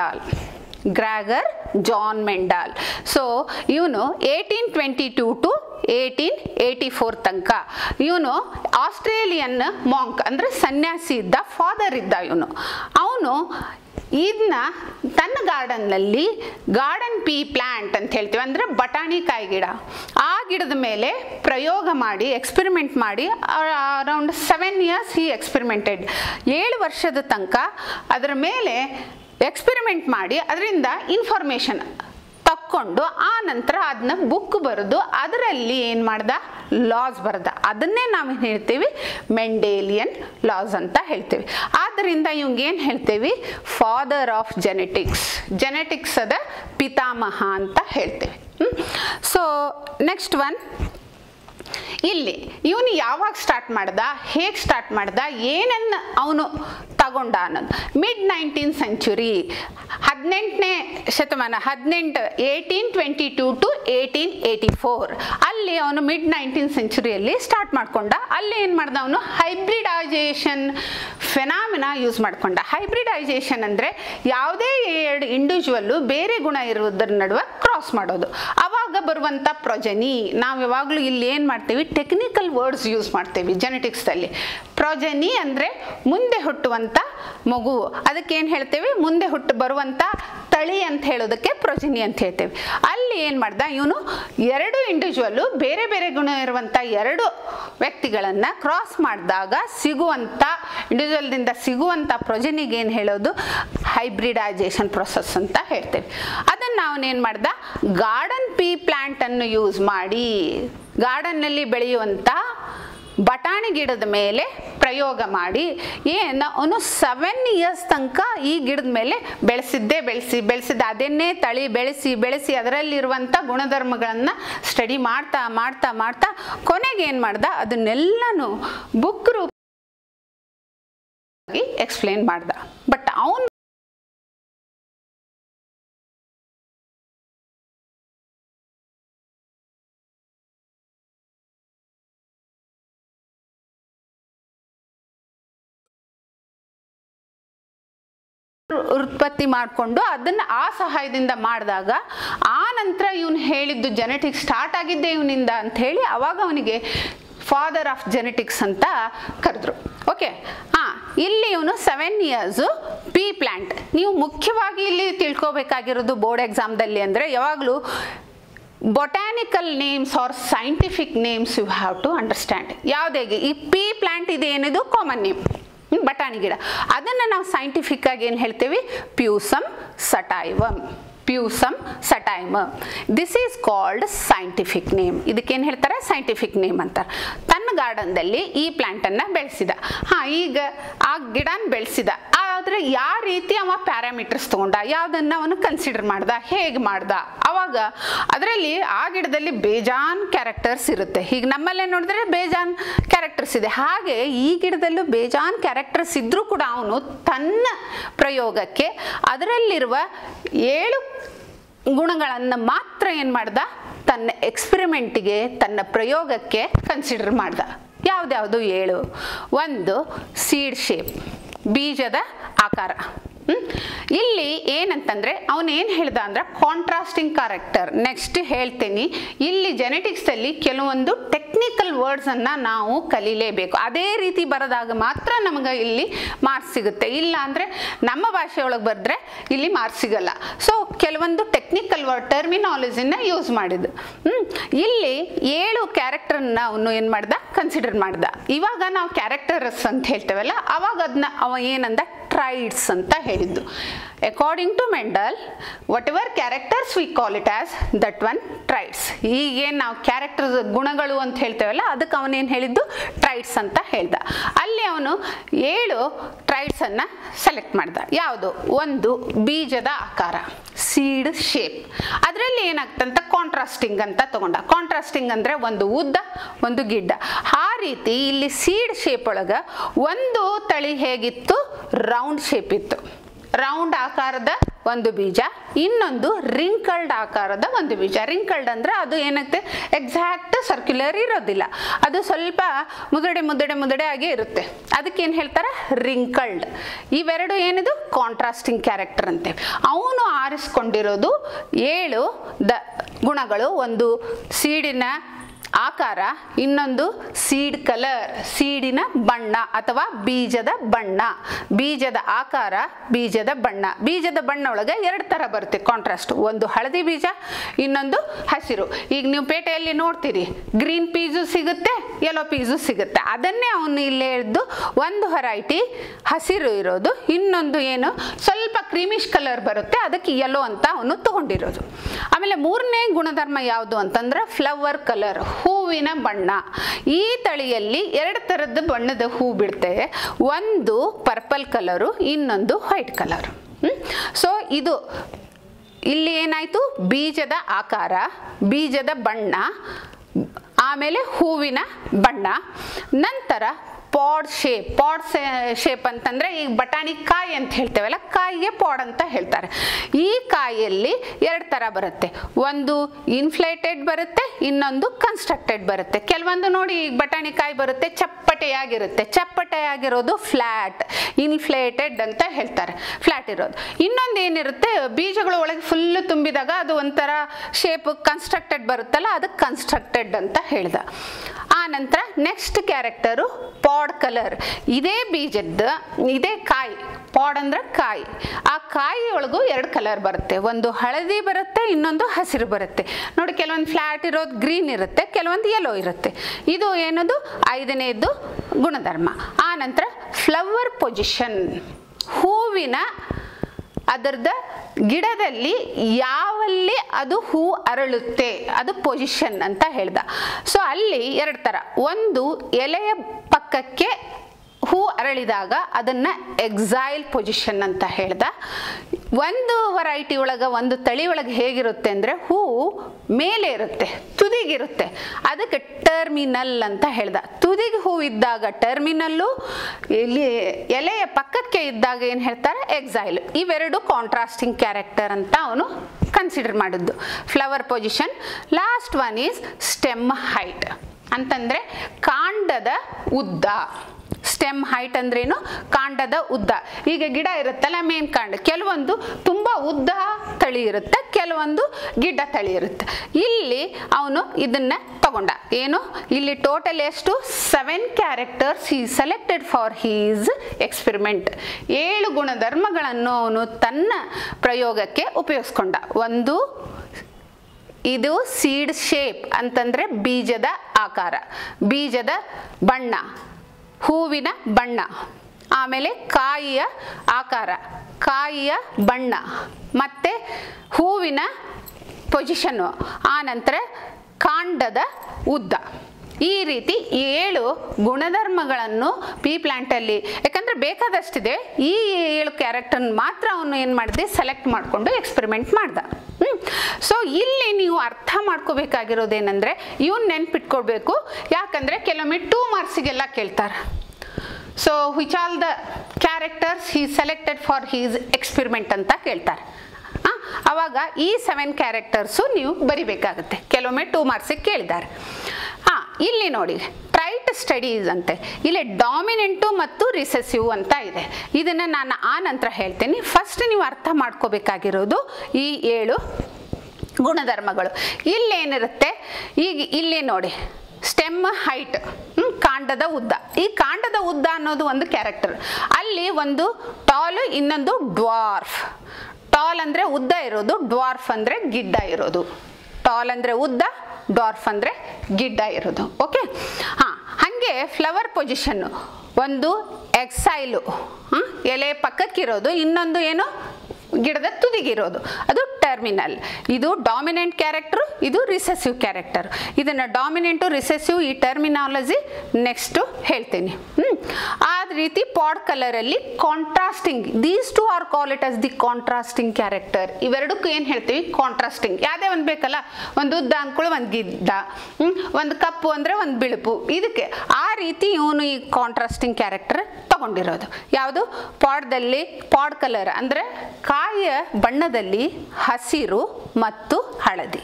ಮೆಂಡಾಲ್. ಸೊ ಇವನು 1822 ಟು 1884 ತನಕ ಇವನು ಆಸ್ಟ್ರೇಲಿಯನ್ ಮಾಂಕ್ ಅಂದರೆ ಸನ್ಯಾಸಿ ಇದ್ದ, ಫಾದರ್ ಇದ್ದ ಅವನು ಇದನ್ನ ತನ್ನ ಗಾರ್ಡನ್ನಲ್ಲಿ ಗಾರ್ಡನ್ ಪೀ ಪ್ಲ್ಯಾಂಟ್ ಅಂತ ಹೇಳ್ತೀವಿ, ಅಂದರೆ ಬಟಾಣಿಕಾಯಿ ಗಿಡ, ಆ ಗಿಡದ ಮೇಲೆ ಪ್ರಯೋಗ ಮಾಡಿ ಎಕ್ಸ್ಪೆರಿಮೆಂಟ್ ಮಾಡಿ ಅರೌಂಡ್ 7 years ಹಿ ಎಕ್ಸ್ಪೆರಿಮೆಂಟೆಡ್. 7 ವರ್ಷದ ತನಕ ಅದರ ಮೇಲೆ ಎಕ್ಸ್ಪೆರಿಮೆಂಟ್ ಮಾಡಿ ಅದರಿಂದ ಇನ್ಫಾರ್ಮೇಷನ್ ತಕ್ಕೊಂಡು ಆ ನಂತರ ಅದನ್ನ ಬುಕ್ ಬರೆದು ಅದರಲ್ಲಿ ಏನು ಮಾಡ್ದ, ಲಾಸ್ ಬರೆದ. ಅದನ್ನೇ ನಾವು ಹೇಳ್ತೀವಿ ಮೆಂಡೇಲಿಯನ್ ಲಾಸ್ ಅಂತ ಹೇಳ್ತೀವಿ. ಆದ್ದರಿಂದ ಇವಂಗೇನು ಹೇಳ್ತೀವಿ, ಫಾದರ್ ಆಫ್ ಜೆನೆಟಿಕ್ಸ್ ಅದ ಪಿತಾಮಹ ಅಂತ ಹೇಳ್ತೇವೆ. ಸೊ ನೆಕ್ಸ್ಟ್ ಒನ್, ಇಲ್ಲಿ ಇವನು ಯಾವಾಗ ಸ್ಟಾರ್ಟ್ ಮಾಡ್ದ, ಹೇಗೆ ಸ್ಟಾರ್ಟ್ ಮಾಡ್ದ, ಏನನ್ನು ಅವನು ತಗೊಂಡ ಅನ್ನೋದು ಮಿಡ್ 19th century, 18ನೇ ಶತಮಾನ, 1822 ಟು 1884 ಅಲ್ಲಿ ಅವನು ಮಿಡ್ 19th centuryಯಲ್ಲಿ ಸ್ಟಾರ್ಟ್ ಮಾಡ್ಕೊಂಡ. ಅಲ್ಲಿ ಏನು ಮಾಡ್ದ, ಅವನು ಹೈಬ್ರಿಡೈಸೇಷನ್ ಫೆನಾಮಿನಾ ಯೂಸ್ ಮಾಡ್ಕೊಂಡ. ಹೈಬ್ರಿಡೈಸೇಷನ್ ಅಂದರೆ ಯಾವುದೇ 2 ಇಂಡಿವಿಜುವಲ್ಲು ಬೇರೆ ಗುಣ ಇರುವುದರ ನಡುವೆ ಕ್ರಾಸ್ ಮಾಡೋದು. ಆವಾಗ ಬರುವಂಥ ಪ್ರೊಜೆನಿ, ನಾವು ಯಾವಾಗಲೂ ಇಲ್ಲಿ ಏನು ಮಾಡ್ತೀವಿ, ಟೆಕ್ನಿಕಲ್ ವರ್ಡ್ಸ್ ಯೂಸ್ ಮಾಡ್ತೇವೆ ಜೆನೆಟಿಕ್ಸಲ್ಲಿ. ಪ್ರೊಜೆನಿ ಅಂದರೆ ಮುಂದೆ ಹುಟ್ಟುವಂಥ ಮಗು, ಅದಕ್ಕೆ ಏನು ಹೇಳ್ತೇವೆ, ಮುಂದೆ ಬರುವಂಥ ತಳಿ ಅಂತ ಹೇಳೋದಕ್ಕೆ ಪ್ರೊಜೆನಿ ಅಂತ ಹೇಳ್ತೇವೆ. ಅಲ್ಲಿ ಏನು ಮಾಡ್ದ ಇವನು, 2 ಇಂಡಿವಿಜುವಲ್ಲು ಬೇರೆ ಬೇರೆ ಗುಣ ಇರುವಂಥ 2 ವ್ಯಕ್ತಿಗಳನ್ನು ಕ್ರಾಸ್ ಮಾಡಿದಾಗ ಸಿಗುವಂಥ ಇಂಡಿವಿಜುವಲ್ದಿಂದ ಸಿಗುವಂಥ ಪ್ರೊಜೆನಿಗೆ ಏನು ಹೇಳೋದು, ಹೈಬ್ರಿಡೈಸೇಷನ್ ಪ್ರೊಸೆಸ್ ಅಂತ ಹೇಳ್ತೇವೆ. ಅದನ್ನು ಅವನೇನು ಮಾಡ್ದ, ಗಾರ್ಡನ್ ಪೀ ಪ್ಲ್ಯಾಂಟನ್ನು ಯೂಸ್ ಮಾಡಿ ಗಾರ್ಡನ್ನಲ್ಲಿ ಬೆಳೆಯುವಂಥ ಬಟಾಣಿ ಗಿಡದ ಮೇಲೆ ಪ್ರಯೋಗ ಮಾಡಿ ಅವನು 7 years ತನಕ ಈ ಗಿಡದ ಮೇಲೆ ಬೆಳೆಸಿದ್ದ ಅದನ್ನೇ ತಳಿ ಬೆಳೆಸಿ ಅದರಲ್ಲಿರುವಂಥ ಗುಣಧರ್ಮಗಳನ್ನು ಸ್ಟಡಿ ಮಾಡ್ತಾ ಕೊನೆಗೆ ಏನು ಮಾಡ್ದ, ಅದನ್ನೆಲ್ಲನೂ ಬುಕ್ ರೂಪವಾಗಿ ಎಕ್ಸ್ಪ್ಲೇನ್ ಮಾಡ್ದ. ಬಟ್ ಅವನು ಉತ್ಪತ್ತಿ ಮಾಡಿಕೊಂಡು ಅದನ್ನು ಆ ಸಹಾಯದಿಂದ ಮಾಡಿದಾಗ ಆ ನಂತರ ಇವನು ಹೇಳಿದ್ದು ಜೆನೆಟಿಕ್ಸ್ ಸ್ಟಾರ್ಟ್ ಆಗಿದ್ದೆ ಇವನಿಂದ ಅಂತ ಹೇಳಿ ಅವಾಗ ಅವನಿಗೆ ಫಾದರ್ ಆಫ್ ಜೆನೆಟಿಕ್ಸ್ ಅಂತ ಕರೆದ್ರು. ಓಕೆ, ಇಲ್ಲಿ ಇವನು 7 years ಪಿ ಪ್ಲಾಂಟ್. ನೀವು ಮುಖ್ಯವಾಗಿ ಇಲ್ಲಿ ತಿಳ್ಕೊಬೇಕಾಗಿರೋದು ಬೋರ್ಡ್ ಎಕ್ಸಾಮ್ದಲ್ಲಿ ಅಂದರೆ ಯಾವಾಗಲೂ botanical names or scientific names you have to understand. ಯಾವುದೇ ಈ ಪಿ ಪ್ಲಾಂಟ್ ಇದೆ ಏನಿದು ಕಾಮನ್ ನೇಮ್, ಬಟಾಣಿ ಗಿಡ. ಅದನ್ನು ನಾವು ಸೈಂಟಿಫಿಕ್ ಆಗಿ ಏನು ಹೇಳ್ತೀವಿ? Pisum sativum. Pisum sativum. This is called scientific name. ಇದಕ್ಕೇನು ಹೇಳ್ತಾರೆ? ಸೈಂಟಿಫಿಕ್ ನೇಮ್ ಅಂತಾರೆ. ತನ್ನ ಗಾರ್ಡನ್ದಲ್ಲಿ ಈ ಪ್ಲಾಂಟನ್ನು ಬೆಳೆಸಿದ. ಈಗ ಆ ಗಿಡನ ಬೆಳೆಸಿದ, ಆದರೆ ಯಾವ ರೀತಿ ಅವ ಪ್ಯಾರಾಮೀಟರ್ಸ್ ತಗೊಂಡ, ಯಾವುದನ್ನು ಅವನು ಕನ್ಸಿಡರ್ ಮಾಡ್ದ, ಹೇಗೆ ಮಾಡ್ದ, ಅವಾಗ ಅದರಲ್ಲಿ ಆ ಗಿಡದಲ್ಲಿ ಬೇಜಾನ್ ಕ್ಯಾರೆಕ್ಟರ್ಸ್ ಇರುತ್ತೆ. ಈಗ ನಮ್ಮಲ್ಲೇ ನೋಡಿದ್ರೆ ಬೇಜಾನ್ ಕ್ಯಾರೆಕ್ಟರ್ಸ್ ಇದೆ, ಹಾಗೆ ಈ ಗಿಡದಲ್ಲೂ ಬೇಜಾನ್ ಕ್ಯಾರೆಕ್ಟರ್ಸ್ ಇದ್ರೂ ಕೂಡ ಅವನು ತನ್ನ ಪ್ರಯೋಗಕ್ಕೆ ಅದರಲ್ಲಿರುವ 7 ಗುಣಗಳನ್ನು ಮಾತ್ರ ಏನು ಮಾಡ್ದ? ತನ್ನ ಎಕ್ಸ್ಪೆರಿಮೆಂಟಿಗೆ, ತನ್ನ ಪ್ರಯೋಗಕ್ಕೆ ಕನ್ಸಿಡರ್ ಮಾಡ್ದ. ಯಾವುದ್ಯಾವುದು 7? 1 ಸೀಡ್ ಶೇಪ್, ಬೀಜದ ಆಕಾರ. ಇಲ್ಲಿ ಏನಂತಂದರೆ ಅವನೇನು ಹೇಳ್ದ ಅಂದ್ರೆ ಕಾಂಟ್ರಾಸ್ಟಿಂಗ್ ಕ್ಯಾರೆಕ್ಟರ್. ನೆಕ್ಸ್ಟ್ ಹೇಳ್ತೀನಿ. ಇಲ್ಲಿ ಜೆನೆಟಿಕ್ಸಲ್ಲಿ ಕೆಲವೊಂದು ಟೆಕ್ನಿಕಲ್ ವರ್ಡ್ಸನ್ನು ನಾವು ಕಲೀಲೇಬೇಕು. ಅದೇ ರೀತಿ ಬರೆದಾಗ ಮಾತ್ರ ನಮಗೆ ಇಲ್ಲಿ ಮಾರ್ಕ್ಸ್ ಸಿಗುತ್ತೆ. ಇಲ್ಲ ಅಂದರೆ ನಮ್ಮ ಭಾಷೆಯೊಳಗೆ ಬರೆದ್ರೆ ಇಲ್ಲಿ ಮಾರ್ಕ್ಸ್ ಸಿಗಲ್ಲ. ಸೊ ಕೆಲವೊಂದು ಟೆಕ್ನಿಕಲ್ ವರ್ಡ್ ಟರ್ಮಿನಾಲಜಿನ ಯೂಸ್ ಮಾಡಿದ್ದು. ಇಲ್ಲಿ 7 ಕ್ಯಾರೆಕ್ಟರ್ನ ಅವನು ಏನು ಮಾಡ್ದ? ಕನ್ಸಿಡರ್ ಮಾಡ್ದ. ಇವಾಗ ನಾವು ಕ್ಯಾರೆಕ್ಟರ್ಸ್ ಅಂತ ಹೇಳ್ತೇವಲ್ಲ, ಅವಾಗ ಅದನ್ನ ಅವ ಏನಂದ? ಟ್ರೈಟ್ಸ್ ಅಂತ ಹೇಳಿದ್ದು. According to Mendel, whatever characters we call it as that one traits. ಈಗೇನು ನಾವು ಕ್ಯಾರೆಕ್ಟರ್ಸ್ ಗುಣಗಳು ಅಂತ ಹೇಳ್ತೇವಲ್ಲ, ಅದಕ್ಕೆ ಅವನೇನು ಹೇಳಿದ್ದು? ಟ್ರೈಟ್ಸ್ ಅಂತ ಹೇಳ್ದ. ಅಲ್ಲಿ ಅವನು 7 ಟ್ರೈಟ್ಸನ್ನು ಸೆಲೆಕ್ಟ್ ಮಾಡ್ದ. ಯಾವುದು? 1 ಬೀಜದ ಆಕಾರ, ಸೀಡ್ ಶೇಪ್. ಅದರಲ್ಲಿ ಏನಾಗ್ತಂತ ಕಾಂಟ್ರಾಸ್ಟಿಂಗ್ ಅಂತ ತಗೊಂಡ. ಕಾಂಟ್ರಾಸ್ಟಿಂಗ್ ಅಂದರೆ ಒಂದು ಉದ್ದ, ಒಂದು ಗಿಡ್ಡ. ಆ ರೀತಿ ಇಲ್ಲಿ ಸೀಡ್ ಶೇಪ್ ಒಳಗೆ ಒಂದು ತಳಿ ಹೇಗಿತ್ತು? ರೌಂಡ್ ಶೇಪ್ ಇತ್ತು. ರೌಂಡ್ ಆಕಾರದ ಒಂದು ಬೀಜ, ಇನ್ನೊಂದು ರಿಂಕಲ್ಡ್ ಆಕಾರದ ಒಂದು ಬೀಜ. ರಿಂಕಲ್ಡ್ ಅಂದರೆ ಅದು ಏನಾಗುತ್ತೆ? ಎಕ್ಸಾಕ್ಟ್ ಸರ್ಕ್ಯುಲರ್ ಇರೋದಿಲ್ಲ, ಅದು ಸ್ವಲ್ಪ ಮುದುಡೆ ಆಗಿ ಇರುತ್ತೆ. ಅದಕ್ಕೇನು ಹೇಳ್ತಾರೆ? ರಿಂಕಲ್ಡ್. ಇವೆರಡು ಏನಿದು? ಕಾಂಟ್ರಾಸ್ಟಿಂಗ್ ಕ್ಯಾರೆಕ್ಟರ್ ಅಂತೇವೆ. ಅವನು ಆರಿಸ್ಕೊಂಡಿರೋದು 7 ಗುಣಗಳು. ಒಂದು ಸೀಡಿನ ಆಕಾರ, ಇನ್ನೊಂದು ಸೀಡ್ ಕಲರ್, ಸೀಡಿನ ಬಣ್ಣ ಅಥವಾ ಬೀಜದ ಬಣ್ಣ. ಬೀಜದ ಆಕಾರ, ಬೀಜದ ಬಣ್ಣ. ಬೀಜದ ಬಣ್ಣ ಒಳಗೆ 2 ಥರ ಬರುತ್ತೆ ಕಾಂಟ್ರಾಸ್ಟ್. ಒಂದು ಹಳದಿ ಬೀಜ, ಇನ್ನೊಂದು ಹಸಿರು. ಈಗ ನೀವು ಪೇಟೆಯಲ್ಲಿ ನೋಡ್ತೀರಿ, ಗ್ರೀನ್ ಪೀಸು ಸಿಗುತ್ತೆ, ಯೆಲ್ಲೋ ಪೀಸು ಸಿಗುತ್ತೆ. ಅದನ್ನೇ ಅವನು ಇಲ್ಲೇ ಇದ್ದು ಒಂದು ವೆರೈಟಿ ಹಸಿರು ಇರೋದು, ಇನ್ನೊಂದು ಏನು ಸ್ವಲ್ಪ ಕ್ರೀಮಿಶ್ ಕಲರ್ ಬರುತ್ತೆ, ಅದಕ್ಕೆ ಯೆಲ್ಲೋ ಅಂತ ಅವನು ತಗೊಂಡಿರೋದು. ಆಮೇಲೆ 3ನೇ ಗುಣಧರ್ಮ ಯಾವುದು ಅಂತಂದ್ರೆ ಫ್ಲವರ್ ಕಲರ್, ಹೂವಿನ ಬಣ್ಣ. ಈ ತಳಿಯಲ್ಲಿ 2 ಥರದ ಬಣ್ಣದ ಹೂ ಬಿಡ್ತೇವೆ. ಒಂದು ಪರ್ಪಲ್ ಕಲರು, ಇನ್ನೊಂದು ವೈಟ್ ಕಲರ್. ಸೊ ಇದು ಇಲ್ಲಿ ಏನಾಯಿತು? ಬೀಜದ ಆಕಾರ, ಬೀಜದ ಬಣ್ಣ, ಆಮೇಲೆ ಹೂವಿನ ಬಣ್ಣ. ನಂತರ ಪಾಡ್ ಶೇಪ್ ಅಂತಂದರೆ ಈಗ ಬಟಾಣಿ ಕಾಯಿ ಅಂತ ಹೇಳ್ತೇವಲ್ಲ, ಕಾಯಿಗೆ ಪಾಡ್ ಅಂತ ಹೇಳ್ತಾರೆ. ಈ ಕಾಯಿಯಲ್ಲಿ 2 ಥರ ಬರುತ್ತೆ. ಒಂದು ಇನ್ಫ್ಲೇಟೆಡ್ ಬರುತ್ತೆ, ಇನ್ನೊಂದು ಕನ್ಸ್ಟ್ರಕ್ಟೆಡ್ ಬರುತ್ತೆ. ಕೆಲವೊಂದು ನೋಡಿ, ಈಗ ಬಟಾಣಿ ಕಾಯಿ ಬರುತ್ತೆ ಚಪ್ಪಟೆಯಾಗಿರುತ್ತೆ. ಚಪ್ಪಟೆಯಾಗಿರೋದು ಫ್ಲ್ಯಾಟ್, ಇನ್ಫ್ಲೇಟೆಡ್ ಅಂತ ಹೇಳ್ತಾರೆ, ಫ್ಲ್ಯಾಟ್ ಇರೋದು. ಇನ್ನೊಂದು ಏನಿರುತ್ತೆ, ಬೀಜಗಳು ಒಳಗೆ ಫುಲ್ಲು ತುಂಬಿದಾಗ ಅದು ಒಂಥರ ಶೇಪ್ ಕನ್ಸ್ಟ್ರಕ್ಟೆಡ್ ಬರುತ್ತಲ್ಲ, ಅದಕ್ಕೆ ಕನ್ಸ್ಟ್ರಕ್ಟೆಡ್ ಅಂತ ಹೇಳ್ದ. ಆ ನಂತರ ನೆಕ್ಸ್ಟ್ ಕ್ಯಾರೆಕ್ಟರು ಪಾಡ್ ಕಲರ್. ಇದೇ ಬೀಜದ, ಇದೇ ಕಾಯಿ, ಪಾಡ್ ಅಂದ್ರೆ ಕಾಯಿ. ಆ ಕಾಯಿ ಒಳಗೂ 2 ಕಲರ್ ಬರುತ್ತೆ. ಒಂದು ಹಳದಿ ಬರುತ್ತೆ, ಇನ್ನೊಂದು ಹಸಿರು ಬರುತ್ತೆ. ನೋಡಿ, ಕೆಲವೊಂದು ಫ್ಲ್ಯಾಟ್ ಇರೋದು ಗ್ರೀನ್ ಇರುತ್ತೆ, ಕೆಲವೊಂದು ಯೆಲ್ಲೋ ಇರುತ್ತೆ. ಇದು ಏನದು? 5ನೇದು ಗುಣಧರ್ಮ. ಆ ನಂತರ ಫ್ಲವರ್ ಪೊಸಿಷನ್, ಹೂವಿನ ಅದರದ ಗಿಡದಲ್ಲಿ ಯಾವಲ್ಲಿ ಅದು ಹೂ ಅರಳುತ್ತೆ, ಅದು ಪೊಸಿಷನ್ ಅಂತ ಹೇಳ್ದ. ಸೊ ಅಲ್ಲಿ 2 ಥರ. ಒಂದು ಎಲೆಯ ಪಕ್ಕಕ್ಕೆ ಹೂ ಅರಳಿದಾಗ ಅದನ್ನು ಎಕ್ಸೈಲ್ ಪೊಸಿಷನ್ ಅಂತ ಹೇಳ್ದ. ಒಂದು ವೆರೈಟಿ ಒಳಗೆ, ಒಂದು ತಳಿ ಒಳಗೆ ಹೇಗಿರುತ್ತೆ ಅಂದರೆ ಹೂ ಮೇಲೆ ಇರುತ್ತೆ, ತುದಿಗಿರುತ್ತೆ, ಅದಕ್ಕೆ ಟರ್ಮಿನಲ್ ಅಂತ ಹೇಳ್ದ. ತುದಿಗೆ ಹೂ ಇದ್ದಾಗ ಟರ್ಮಿನಲ್ಲು, ಇಲ್ಲಿ ಎಲೆಯ ಪಕ್ಕಕ್ಕೆ ಇದ್ದಾಗ ಏನು ಹೇಳ್ತಾರೆ? ಎಕ್ಸೈಲ್. ಇವೆರಡು ಕಾಂಟ್ರಾಸ್ಟಿಂಗ್ ಕ್ಯಾರೆಕ್ಟರ್ ಅಂತ ಅವನು ಕನ್ಸಿಡರ್ ಮಾಡಿದ್ದು. Flower position. Last one is stem height ಅಂತಂದರೆ ಕಾಂಡದ ಉದ್ದ. ಸ್ಟೆಮ್ ಹೈಟ್ ಅಂದ್ರೇನು? ಕಾಂಡದ ಉದ್ದ. ಈಗ ಗಿಡ ಇರುತ್ತಲ್ಲ ಮೇನ್ ಕಾಂಡ, ಕೆಲವೊಂದು ತುಂಬ ಉದ್ದ ತಳಿ ಇರುತ್ತೆ, ಕೆಲವೊಂದು ಗಿಡ್ಡ ತಳಿ ಇರುತ್ತೆ. ಇಲ್ಲಿ ಅವನು ಇದನ್ನ ತಗೊಂಡ. ಏನು? ಇಲ್ಲಿ ಟೋಟಲ್ ಎಷ್ಟು? 7 ಕ್ಯಾರೆಕ್ಟರ್ಸ್ ಈ ಸೆಲೆಕ್ಟೆಡ್ ಫಾರ್ ಹೀಸ್ ಎಕ್ಸ್ಪೆರಿಮೆಂಟ್. 7 ಗುಣಧರ್ಮಗಳನ್ನು ಅವನು ತನ್ನ ಪ್ರಯೋಗಕ್ಕೆ ಉಪಯೋಗಿಸ್ಕೊಂಡ. ಒಂದು, ಇದು ಸೀಡ್ ಶೇಪ್ ಅಂತಂದ್ರೆ ಬೀಜದ ಆಕಾರ, ಬೀಜದ ಬಣ್ಣ, ಹೂವಿನ ಬಣ್ಣ, ಆಮೇಲೆ ಕಾಯಿಯ ಆಕಾರ, ಕಾಯಿಯ ಬಣ್ಣ, ಮತ್ತೆ ಹೂವಿನ ಪೊಸಿಷನ್ನು, ಆನಂತರ ಕಾಂಡದ ಉದ್ದ. ಈ ರೀತಿ 7 ಗುಣಧರ್ಮಗಳನ್ನು ಪೀ ಪ್ಲಾಂಟಲ್ಲಿ, ಯಾಕಂದರೆ ಬೇಕಾದಷ್ಟಿದೆ, ಈ 7 ಕ್ಯಾರೆಕ್ಟರ್ನ ಮಾತ್ರ ಅವನು ಏನು ಮಾಡಿದೆ? ಸೆಲೆಕ್ಟ್ ಮಾಡಿಕೊಂಡು ಎಕ್ಸ್ಪೆರಿಮೆಂಟ್ ಮಾಡ್ದ. ಸೊ ಇಲ್ಲಿ ನೀವು ಅರ್ಥ ಮಾಡ್ಕೋಬೇಕಾಗಿರೋದೇನೆಂದರೆ, ಇವನ್ ನೆನ್ಪಿಟ್ಕೊಳ್ಬೇಕು. ಯಾಕಂದರೆ ಕೆಲವೊಮ್ಮೆ 2 ಮಾರ್ಕ್ಸಿಗೆಲ್ಲ ಕೇಳ್ತಾರೆ. So which all the characters he selected for his experiment ಅಂತ ಕೇಳ್ತಾರೆ. ಅವಾಗ ಈ 7 ಕ್ಯಾರೆಕ್ಟರ್ಸು ನೀವು ಬರಿಬೇಕಾಗುತ್ತೆ. ಕೆಲವೊಮ್ಮೆ 2 ಮಾರ್ಕ್ಸಿಗೆ ಕೇಳಿದ್ದಾರೆ. ಇಲ್ಲಿ ನೋಡಿ, ಟ್ರೈಟ್ ಸ್ಟಡೀಸ್ ಅಂತೆ. ಇಲ್ಲಿ ಡಾಮಿನೆಂಟು ಮತ್ತು ರಿಸೆಸಿವ್ ಅಂತ ಇದೆ. ಇದನ್ನು ನಾನು ಆ ನಂತರ ಹೇಳ್ತೇನೆ. ಫಸ್ಟ್ ನೀವು ಅರ್ಥ ಮಾಡ್ಕೋಬೇಕಾಗಿರೋದು ಈ 7 ಗುಣಧರ್ಮಗಳು. ಇಲ್ಲೇನಿರುತ್ತೆ? ಈಗ ಇಲ್ಲಿ ನೋಡಿ, ಸ್ಟೆಮ್ ಹೈಟ್, ಕಾಂಡದ ಉದ್ದ. ಈ ಕಾಂಡದ ಉದ್ದ ಅನ್ನೋದು ಒಂದು ಕ್ಯಾರೆಕ್ಟರ್. ಅಲ್ಲಿ ಒಂದು ಟಾಲ್, ಇನ್ನೊಂದು ಡ್ವಾರ್ಫ್. ಟಾಲ್ ಅಂದರೆ ಉದ್ದ ಇರೋದು, ಡ್ವಾರ್ಫ್ ಅಂದರೆ ಗಿಡ್ಡ ಇರೋದು. ಟಾಲ್ ಅಂದರೆ ಉದ್ದ, ಡ್ವಾರ್ಫ್ ಅಂದರೆ ಗಿಡ್ಡ ಇರೋದು. ಓಕೆ, ಹಾಗೆ ಫ್ಲವರ್ ಪೊಸಿಷನ್ನು, ಒಂದು ಎಕ್ಸೈಲು, ಎಲೆ ಪಕ್ಕಕ್ಕಿರೋದು, ಇನ್ನೊಂದು ಏನು? ಗಿಡದ ತುದಿಗಿರೋದು, ಅದು ಟರ್ಮಿನಲ್. ಇದು ಡಾಮಿನೆಂಟ್ ಕ್ಯಾರೆಕ್ಟರ್, ಇದು ರಿಸೆಸಿವ್ ಕ್ಯಾರೆಕ್ಟರ್. ಇದನ್ನು ಡಾಮಿನೆಂಟು, ರಿಸೆಸಿವ್, ಈ ಟರ್ಮಿನಾಲಜಿ ನೆಕ್ಸ್ಟು ಹೇಳ್ತೀನಿ. ಆ ರೀತಿ ಪಾಡ್ ಕಲರಲ್ಲಿ contrasting, these 2 are call it as the contrasting character. ಇವೆರಡಕ್ಕೂ ಏನು ಹೇಳ್ತೀವಿ? ಕಾಂಟ್ರಾಸ್ಟಿಂಗ್. ಯಾವುದೇ ಒಂದು ಬೇಕಲ್ಲ, ಒಂದು ಉದ್ದ ಅಂದ್ಕೊಳ್ಳಿ, ಒಂದು ಗಿಡ್ಡ, ಒಂದು ಕಪ್ಪು ಅಂದರೆ ಒಂದು ಬಿಳುಪು. ಇದಕ್ಕೆ ಆ ರೀತಿ ಇವನು ಈ ಕಾಂಟ್ರಾಸ್ಟಿಂಗ್ ಕ್ಯಾರೆಕ್ಟರ್ ತಗೊಂಡಿರೋದು. ಯಾವುದು? ಪಾಡ್ದಲ್ಲಿ ಪಾಡ್ ಕಲರ್ ಅಂದರೆ ಕಾಯಿಯ ಬಣ್ಣದಲ್ಲಿ ಹಸಿರು ಮತ್ತು ಹಳದಿ.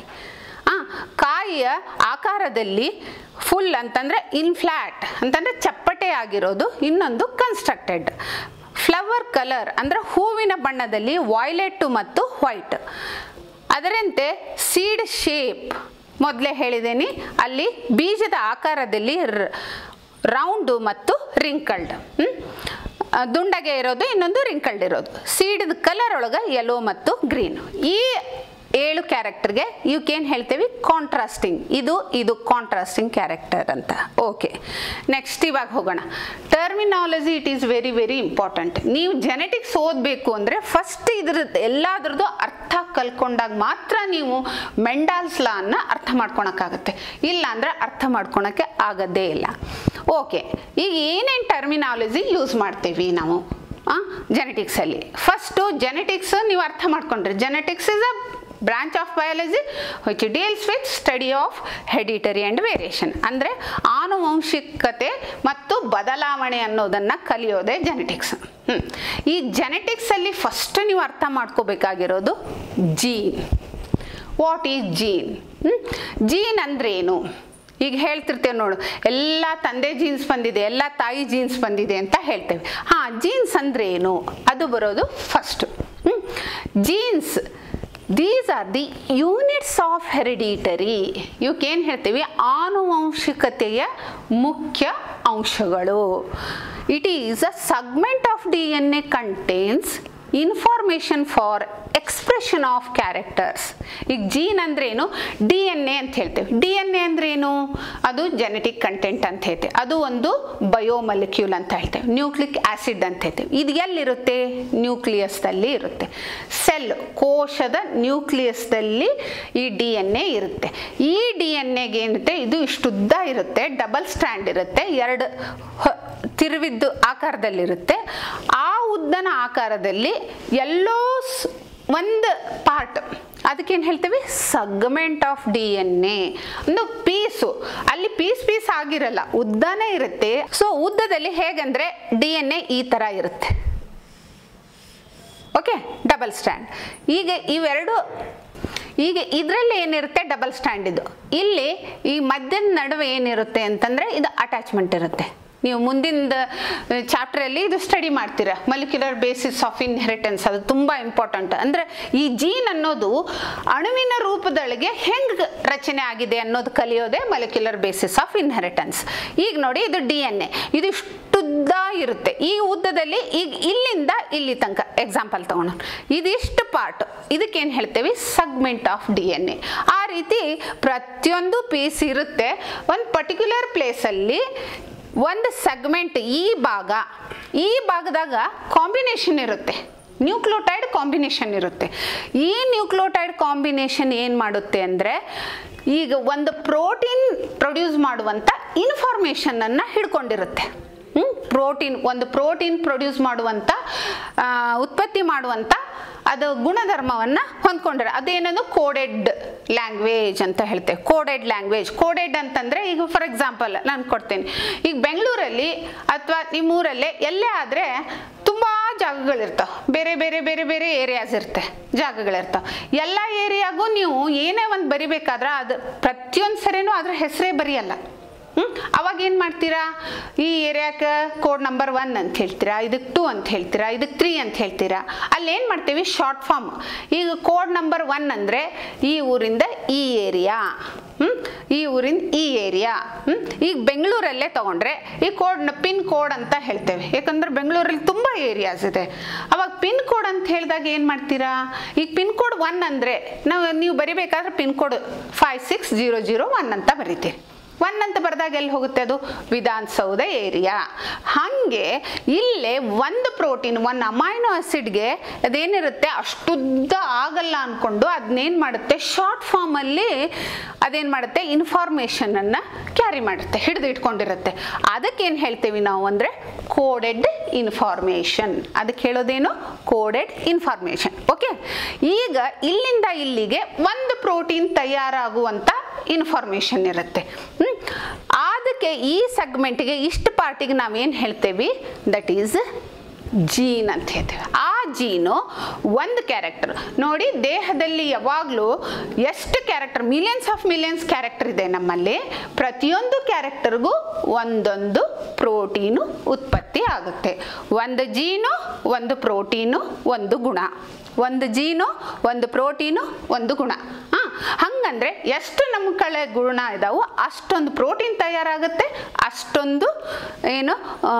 ಕಾಯಿಯ ಆಕಾರದಲ್ಲಿ ಫುಲ್ ಅಂತಂದರೆ ಇನ್ಫ್ಲಾಟ್ ಅಂತಂದರೆ ಚಪ್ಪಟೆ ಆಗಿರೋದು, ಇನ್ನೊಂದು ಕನ್ಸ್ಟ್ರಕ್ಟೆಡ್. ಫ್ಲವರ್ ಕಲರ್ ಅಂದರೆ ಹೂವಿನ ಬಣ್ಣದಲ್ಲಿ ವಾಯ್ಲೆಟ್ ಮತ್ತು ವೈಟ್. ಅದರಂತೆ ಸೀಡ್ ಶೇಪ್ ಮೊದಲೇ ಹೇಳಿದ್ದೇನೆ, ಅಲ್ಲಿ ಬೀಜದ ಆಕಾರದಲ್ಲಿ ರೌಂಡು ಮತ್ತು ರಿಂಕಲ್ಡ್, ದುಂಡಗೆ ಇರೋದು, ಇನ್ನೊಂದು ರಿಂಕಲ್ಡ್ ಇರೋದು. ಸೀಡ್ದ ಕಲರ್ ಒಳಗೆ ಯೆಲ್ಲೋ ಮತ್ತು ಗ್ರೀನ್. ಈ 7 ಕ್ಯಾರೆಕ್ಟರ್ಗೆ ಇವಕ್ಕೇನು ಹೇಳ್ತೇವೆ? ಕಾಂಟ್ರಾಸ್ಟಿಂಗ್. ಇದು ಕಾಂಟ್ರಾಸ್ಟಿಂಗ್ ಕ್ಯಾರೆಕ್ಟರ್ ಅಂತ. ಓಕೆ, ನೆಕ್ಸ್ಟ್ ಇವಾಗ ಹೋಗೋಣ. Terminology it is very very important. ನೀವು ಜೆನೆಟಿಕ್ಸ್ ಓದಬೇಕು ಅಂದರೆ ಫಸ್ಟ್ ಇದ್ರದ್ದು ಎಲ್ಲದ್ರದ್ದು ಅರ್ಥ ಕಲ್ಕೊಂಡಾಗ ಮಾತ್ರ ನೀವು ಮೆಂಡಾಲ್ಸ್ ಲಾ ಅನ್ನ ಅರ್ಥ ಮಾಡ್ಕೊಳಕ್ಕಾಗತ್ತೆ. ಇಲ್ಲ ಅಂದರೆ ಅರ್ಥ ಮಾಡ್ಕೊಳಕ್ಕೆ ಆಗೋದೇ ಇಲ್ಲ. ಓಕೆ, ಈಗ ಏನೇನು ಟರ್ಮಿನಾಲಜಿ ಯೂಸ್ ಮಾಡ್ತೀವಿ ನಾವು ಜೆನೆಟಿಕ್ಸಲ್ಲಿ? ಫಸ್ಟು ಜೆನೆಟಿಕ್ಸ್ ನೀವು ಅರ್ಥ ಮಾಡ್ಕೊಂಡ್ರೆ, genetics is a branch of biology which deals with study of hereditary and variation. ಅಂದರೆ ಆನುವಂಶಿಕತೆ ಮತ್ತು ಬದಲಾವಣೆ ಅನ್ನೋದನ್ನು ಕಲಿಯೋದೇ ಜೆನೆಟಿಕ್ಸ್. ಈ ಜೆನೆಟಿಕ್ಸಲ್ಲಿ ಫಸ್ಟ್ ನೀವು ಅರ್ಥ ಮಾಡ್ಕೋಬೇಕಾಗಿರೋದು gene. What is gene? Gene ಅಂದ್ರೇನು? ಈಗ ಹೇಳ್ತಿರ್ತೇವೆ ನೋಡು, ಎಲ್ಲ ತಂದೆ ಜೀನ್ಸ್ ಬಂದಿದೆ, ಎಲ್ಲ ತಾಯಿ ಜೀನ್ಸ್ ಬಂದಿದೆ ಅಂತ ಹೇಳ್ತೇವೆ. ಜೀನ್ಸ್ ಅಂದ್ರೆ ಏನು? ಅದು ಬರೋದು first. Genes, these are the units of hereditary. ಇವಕ್ಕೇನು ಹೇಳ್ತೀವಿ? ಆನುವಂಶಿಕತೆಯ ಮುಖ್ಯ ಅಂಶಗಳು. It is a segment of DNA contains information for expression of characters. ಈಗ ಜೀನ್ ಅಂದ್ರೇನು? DNA ಅಂತ ಹೇಳ್ತೇವೆ. DNA ಅಂದ್ರೇನು? ಅದು ಜೆನೆಟಿಕ್ ಕಂಟೆಂಟ್ ಅಂತ ಹೇಳ್ತೇವೆ. ಅದು ಒಂದು ಬಯೋಮಾಲಿಕ್ಯೂಲ್ ಅಂತ ಹೇಳ್ತೇವೆ. ನ್ಯೂಕ್ಲಿಕ್ ಆಸಿಡ್ ಅಂತ ಹೇಳ್ತೇವೆ. ಇದು ಎಲ್ಲಿರುತ್ತೆ? ನ್ಯೂಕ್ಲಿಯಸ್ದಲ್ಲಿ ಇರುತ್ತೆ. ಸೆಲ್, ಕೋಶದ ನ್ಯೂಕ್ಲಿಯಸ್ದಲ್ಲಿ ಈ DNA ಇರುತ್ತೆ. ಈ DNAಗೆ ಏನಿರುತ್ತೆ? ಇದು ಇಷ್ಟುದ್ದ ಇರುತ್ತೆ, ಡಬಲ್ ಸ್ಟ್ಯಾಂಡ್ ಇರುತ್ತೆ, 2 ತಿರುವಿದ್ದು ಆಕಾರದಲ್ಲಿರುತ್ತೆ. ಆ ಉದ್ದನ ಆಕಾರದಲ್ಲಿ ಎಲ್ಲೋ ಒಂದು ಪಾರ್ಟ್, ಅದಕ್ಕೇನು ಹೇಳ್ತೀವಿ? Segment of DNA. ಒಂದು ಪೀಸು, ಅಲ್ಲಿ ಪೀಸ್ ಆಗಿರಲ್ಲ, ಉದ್ದನೇ ಇರುತ್ತೆ. ಸೊ ಉದ್ದದಲ್ಲಿ ಹೇಗಂದ್ರೆ DNA ಈ ಥರ ಇರುತ್ತೆ. Okay, double stand. ಈಗ ಇವೆರಡು, ಈಗ ಇದರಲ್ಲಿ ಏನಿರುತ್ತೆ? Double stand. ಇದು ಇಲ್ಲಿ ಈ ಮಧ್ಯದ ನಡುವೆ ಏನಿರುತ್ತೆ ಅಂತಂದರೆ ಇದು ಅಟ್ಯಾಚ್ಮೆಂಟ್ ಇರುತ್ತೆ. ನೀವು ಮುಂದಿನ ಚಾಪ್ಟ್ರಲ್ಲಿ ಇದು ಸ್ಟಡಿ ಮಾಡ್ತೀರಾ, ಮಾಲಿಕ್ಯುಲರ್ ಬೇಸಿಸ್ ಆಫ್ ಇನ್ಹೆರಿಟೆನ್ಸ್. ಅದು ತುಂಬ ಇಂಪಾರ್ಟೆಂಟ್. ಅಂದರೆ ಈ ಜೀನ್ ಅನ್ನೋದು ಅಣುವಿನ ರೂಪದೊಳಗೆ ಹೆಂಗೆ ರಚನೆ ಆಗಿದೆ ಅನ್ನೋದು ಕಲಿಯೋದೇ ಮಾಲಿಕ್ಯುಲರ್ ಬೇಸಿಸ್ ಆಫ್ ಇನ್ಹೆರಿಟೆನ್ಸ್. ಈಗ ನೋಡಿ, ಇದು DNA, ಇದು ಇಷ್ಟುದ್ದ ಇರುತ್ತೆ. ಈ ಉದ್ದದಲ್ಲಿ ಈಗ ಇಲ್ಲಿಂದ ಇಲ್ಲಿ ತನಕ ಎಕ್ಸಾಂಪಲ್ ತಗೋಣ, ಇದಿಷ್ಟು ಪಾರ್ಟ್, ಇದಕ್ಕೇನು ಹೇಳ್ತೇವೆ? Segment of DNA. ಆ ರೀತಿ ಪ್ರತಿಯೊಂದು ಪೀಸ್ ಇರುತ್ತೆ. ಒಂದು ಪರ್ಟಿಕ್ಯುಲರ್ ಪ್ಲೇಸಲ್ಲಿ ಒಂದು ಸೆಗ್ಮೆಂಟ್, ಈ ಭಾಗದಾಗ ಕಾಂಬಿನೇಷನ್ ಇರುತ್ತೆ, ನ್ಯೂಕ್ಲಿಯೋಟೈಡ್ ಕಾಂಬಿನೇಷನ್ ಇರುತ್ತೆ. ಈ ನ್ಯೂಕ್ಲಿಯೋಟೈಡ್ ಕಾಂಬಿನೇಷನ್ ಏನು ಮಾಡುತ್ತೆ ಅಂದರೆ, ಈಗ ಒಂದು ಪ್ರೋಟೀನ್ ಪ್ರೊಡ್ಯೂಸ್ ಮಾಡುವಂಥ ಇನ್ಫಾರ್ಮೇಷನನ್ನು ಹಿಡ್ಕೊಂಡಿರುತ್ತೆ. ಒಂದು ಪ್ರೋಟೀನ್ ಪ್ರೊಡ್ಯೂಸ್ ಮಾಡುವಂಥ, ಉತ್ಪತ್ತಿ ಮಾಡುವಂಥ ಅದು ಗುಣಧರ್ಮವನ್ನು ಹೊಂದ್ಕೊಂಡಿರೋ ಅದೇನದು ಕೋಡೆಡ್ ಲ್ಯಾಂಗ್ವೇಜ್ ಅಂತ ಹೇಳ್ತೇವೆ. Coded language. ಕೋಡೆಡ್ ಅಂತಂದರೆ, ಈಗ ಫಾರ್ ಎಕ್ಸಾಂಪಲ್ ನಾನು ಕೊಡ್ತೇನೆ, ಈಗ ಬೆಂಗಳೂರಲ್ಲಿ ಅಥವಾ ನಿಮ್ಮೂರಲ್ಲೇ ಎಲ್ಲೇ ಆದರೆ ತುಂಬ ಜಾಗಗಳಿರ್ತಾವೆ, ಬೇರೆ ಬೇರೆ ಬೇರೆ ಬೇರೆ ಏರಿಯಾಸ್ ಇರುತ್ತೆ, ಜಾಗಗಳಿರ್ತಾವೆ. ಎಲ್ಲ ಏರಿಯಾಗೂ ನೀವು ಏನೇ ಒಂದು ಬರಿಬೇಕಾದ್ರೆ ಅದು ಪ್ರತಿಯೊಂದು ಸರಿನೂ ಅದ್ರ ಹೆಸರೇ ಬರೆಯಲ್ಲ. ಅವಾಗ ಏನು ಮಾಡ್ತೀರಾ? ಈ ಏರಿಯಾಕ್ಕೆ ಕೋಡ್ ನಂಬರ್ 1 ಅಂತ ಹೇಳ್ತೀರಾ, ಇದಕ್ಕೆ 2 ಅಂತ ಹೇಳ್ತೀರಾ, ಇದಕ್ಕೆ 3 ಅಂತ ಹೇಳ್ತೀರಾ. ಅಲ್ಲಿ ಏನು ಮಾಡ್ತೀವಿ? Short form. ಈಗ ಕೋಡ್ ನಂಬರ್ 1 ಅಂದರೆ ಈ ಊರಿಂದ ಈ ಏರಿಯಾ, ಈ ಊರಿಂದ ಈ ಏರಿಯಾ. ಈಗ ಬೆಂಗಳೂರಲ್ಲೇ ತಗೊಂಡ್ರೆ ಈ ಪಿನ್ ಕೋಡ್ ಅಂತ ಹೇಳ್ತೇವೆ, ಯಾಕಂದ್ರೆ ಬೆಂಗಳೂರಲ್ಲಿ ತುಂಬ ಏರಿಯಾಸ್ ಇದೆ. ಅವಾಗ ಪಿನ್ ಕೋಡ್ ಅಂತ ಹೇಳಿದಾಗ ಏನು ಮಾಡ್ತೀರಾ? ಈಗ ಪಿನ್ ಕೋಡ್ 1 ಅಂದರೆ ನೀವು ಬರಿಬೇಕಾದ್ರೆ ಪಿನ್ ಕೋಡ್ 56001 ಅಂತ ಬರೀತೀರಿ. 1 ಅಂತ ಬರೆದಾಗ ಎಲ್ಲಿ ಹೋಗುತ್ತೆ? ಅದು ವಿಧಾನಸೌಧ ಏರಿಯಾ. ಹಾಗೆ ಇಲ್ಲೇ ಒಂದು ಪ್ರೋಟೀನ್, ಒಂದು ಅಮೈನೋ ಆಸಿಡ್ಗೆ ಅದೇನಿರುತ್ತೆ ಅಷ್ಟುದ್ದ ಆಗಲ್ಲ ಅಂದ್ಕೊಂಡು ಅದನ್ನೇನು ಮಾಡುತ್ತೆ? ಶಾರ್ಟ್ ಫಾರ್ಮಲ್ಲಿ ಅದೇನು ಮಾಡುತ್ತೆ? ಇನ್ಫಾರ್ಮೇಷನನ್ನು ಕ್ಯಾರಿ ಮಾಡುತ್ತೆ, ಹಿಡಿದು ಇಟ್ಕೊಂಡಿರುತ್ತೆ. ಅದಕ್ಕೇನು ಹೇಳ್ತೀವಿ ನಾವು ಅಂದರೆ ಕೋಡೆಡ್ ಇನ್ಫಾರ್ಮೇಷನ್. ಅದಕ್ಕೆ ಹೇಳೋದೇನು? Coded information. ಓಕೆ, ಈಗ ಇಲ್ಲಿಂದ ಇಲ್ಲಿಗೆ ಒಂದು ಪ್ರೋಟೀನ್ ತಯಾರಾಗುವಂಥ ಇನ್ಫಾರ್ಮೇಷನ್ ಇರುತ್ತೆ. ಅದಕ್ಕೆ ಈ ಸೆಗ್ಮೆಂಟ್ಗೆ ಇಷ್ಟು ಪಾರ್ಟಿಗೆ ನಾವೇನು ಹೇಳ್ತೇವೆ? ದಟ್ ಈಸ್ ಜೀನ್ ಅಂತ ಹೇಳ್ತೇವೆ. ಆ ಜೀನು ಒಂದು ಕ್ಯಾರೆಕ್ಟರ್. ನೋಡಿ, ದೇಹದಲ್ಲಿ ಯಾವಾಗಲೂ ಎಷ್ಟು ಕ್ಯಾರೆಕ್ಟರ್, ಮಿಲಿಯನ್ಸ್ ಕ್ಯಾರೆಕ್ಟರ್ ಇದೆ ನಮ್ಮಲ್ಲಿ. ಪ್ರತಿಯೊಂದು ಕ್ಯಾರೆಕ್ಟರ್ಗೂ ಒಂದೊಂದು ಪ್ರೋಟೀನು ಉತ್ಪತ್ತಿ ಆಗುತ್ತೆ. ಒಂದು ಜೀನು, ಒಂದು ಪ್ರೋಟೀನು, ಒಂದು ಗುಣ. ಒಂದು ಜೀನು, ಒಂದು ಪ್ರೋಟೀನು, ಒಂದು ಗುಣ. ಹಂಗಂದ್ರೆ ಎಷ್ಟು ನಮ್ಮ ಕಡೆ ಗುಣ ಇದಾವೋ ಅಷ್ಟೊಂದು ಪ್ರೋಟೀನ್ ತಯಾರಾಗುತ್ತೆ, ಅಷ್ಟೊಂದು ಏನು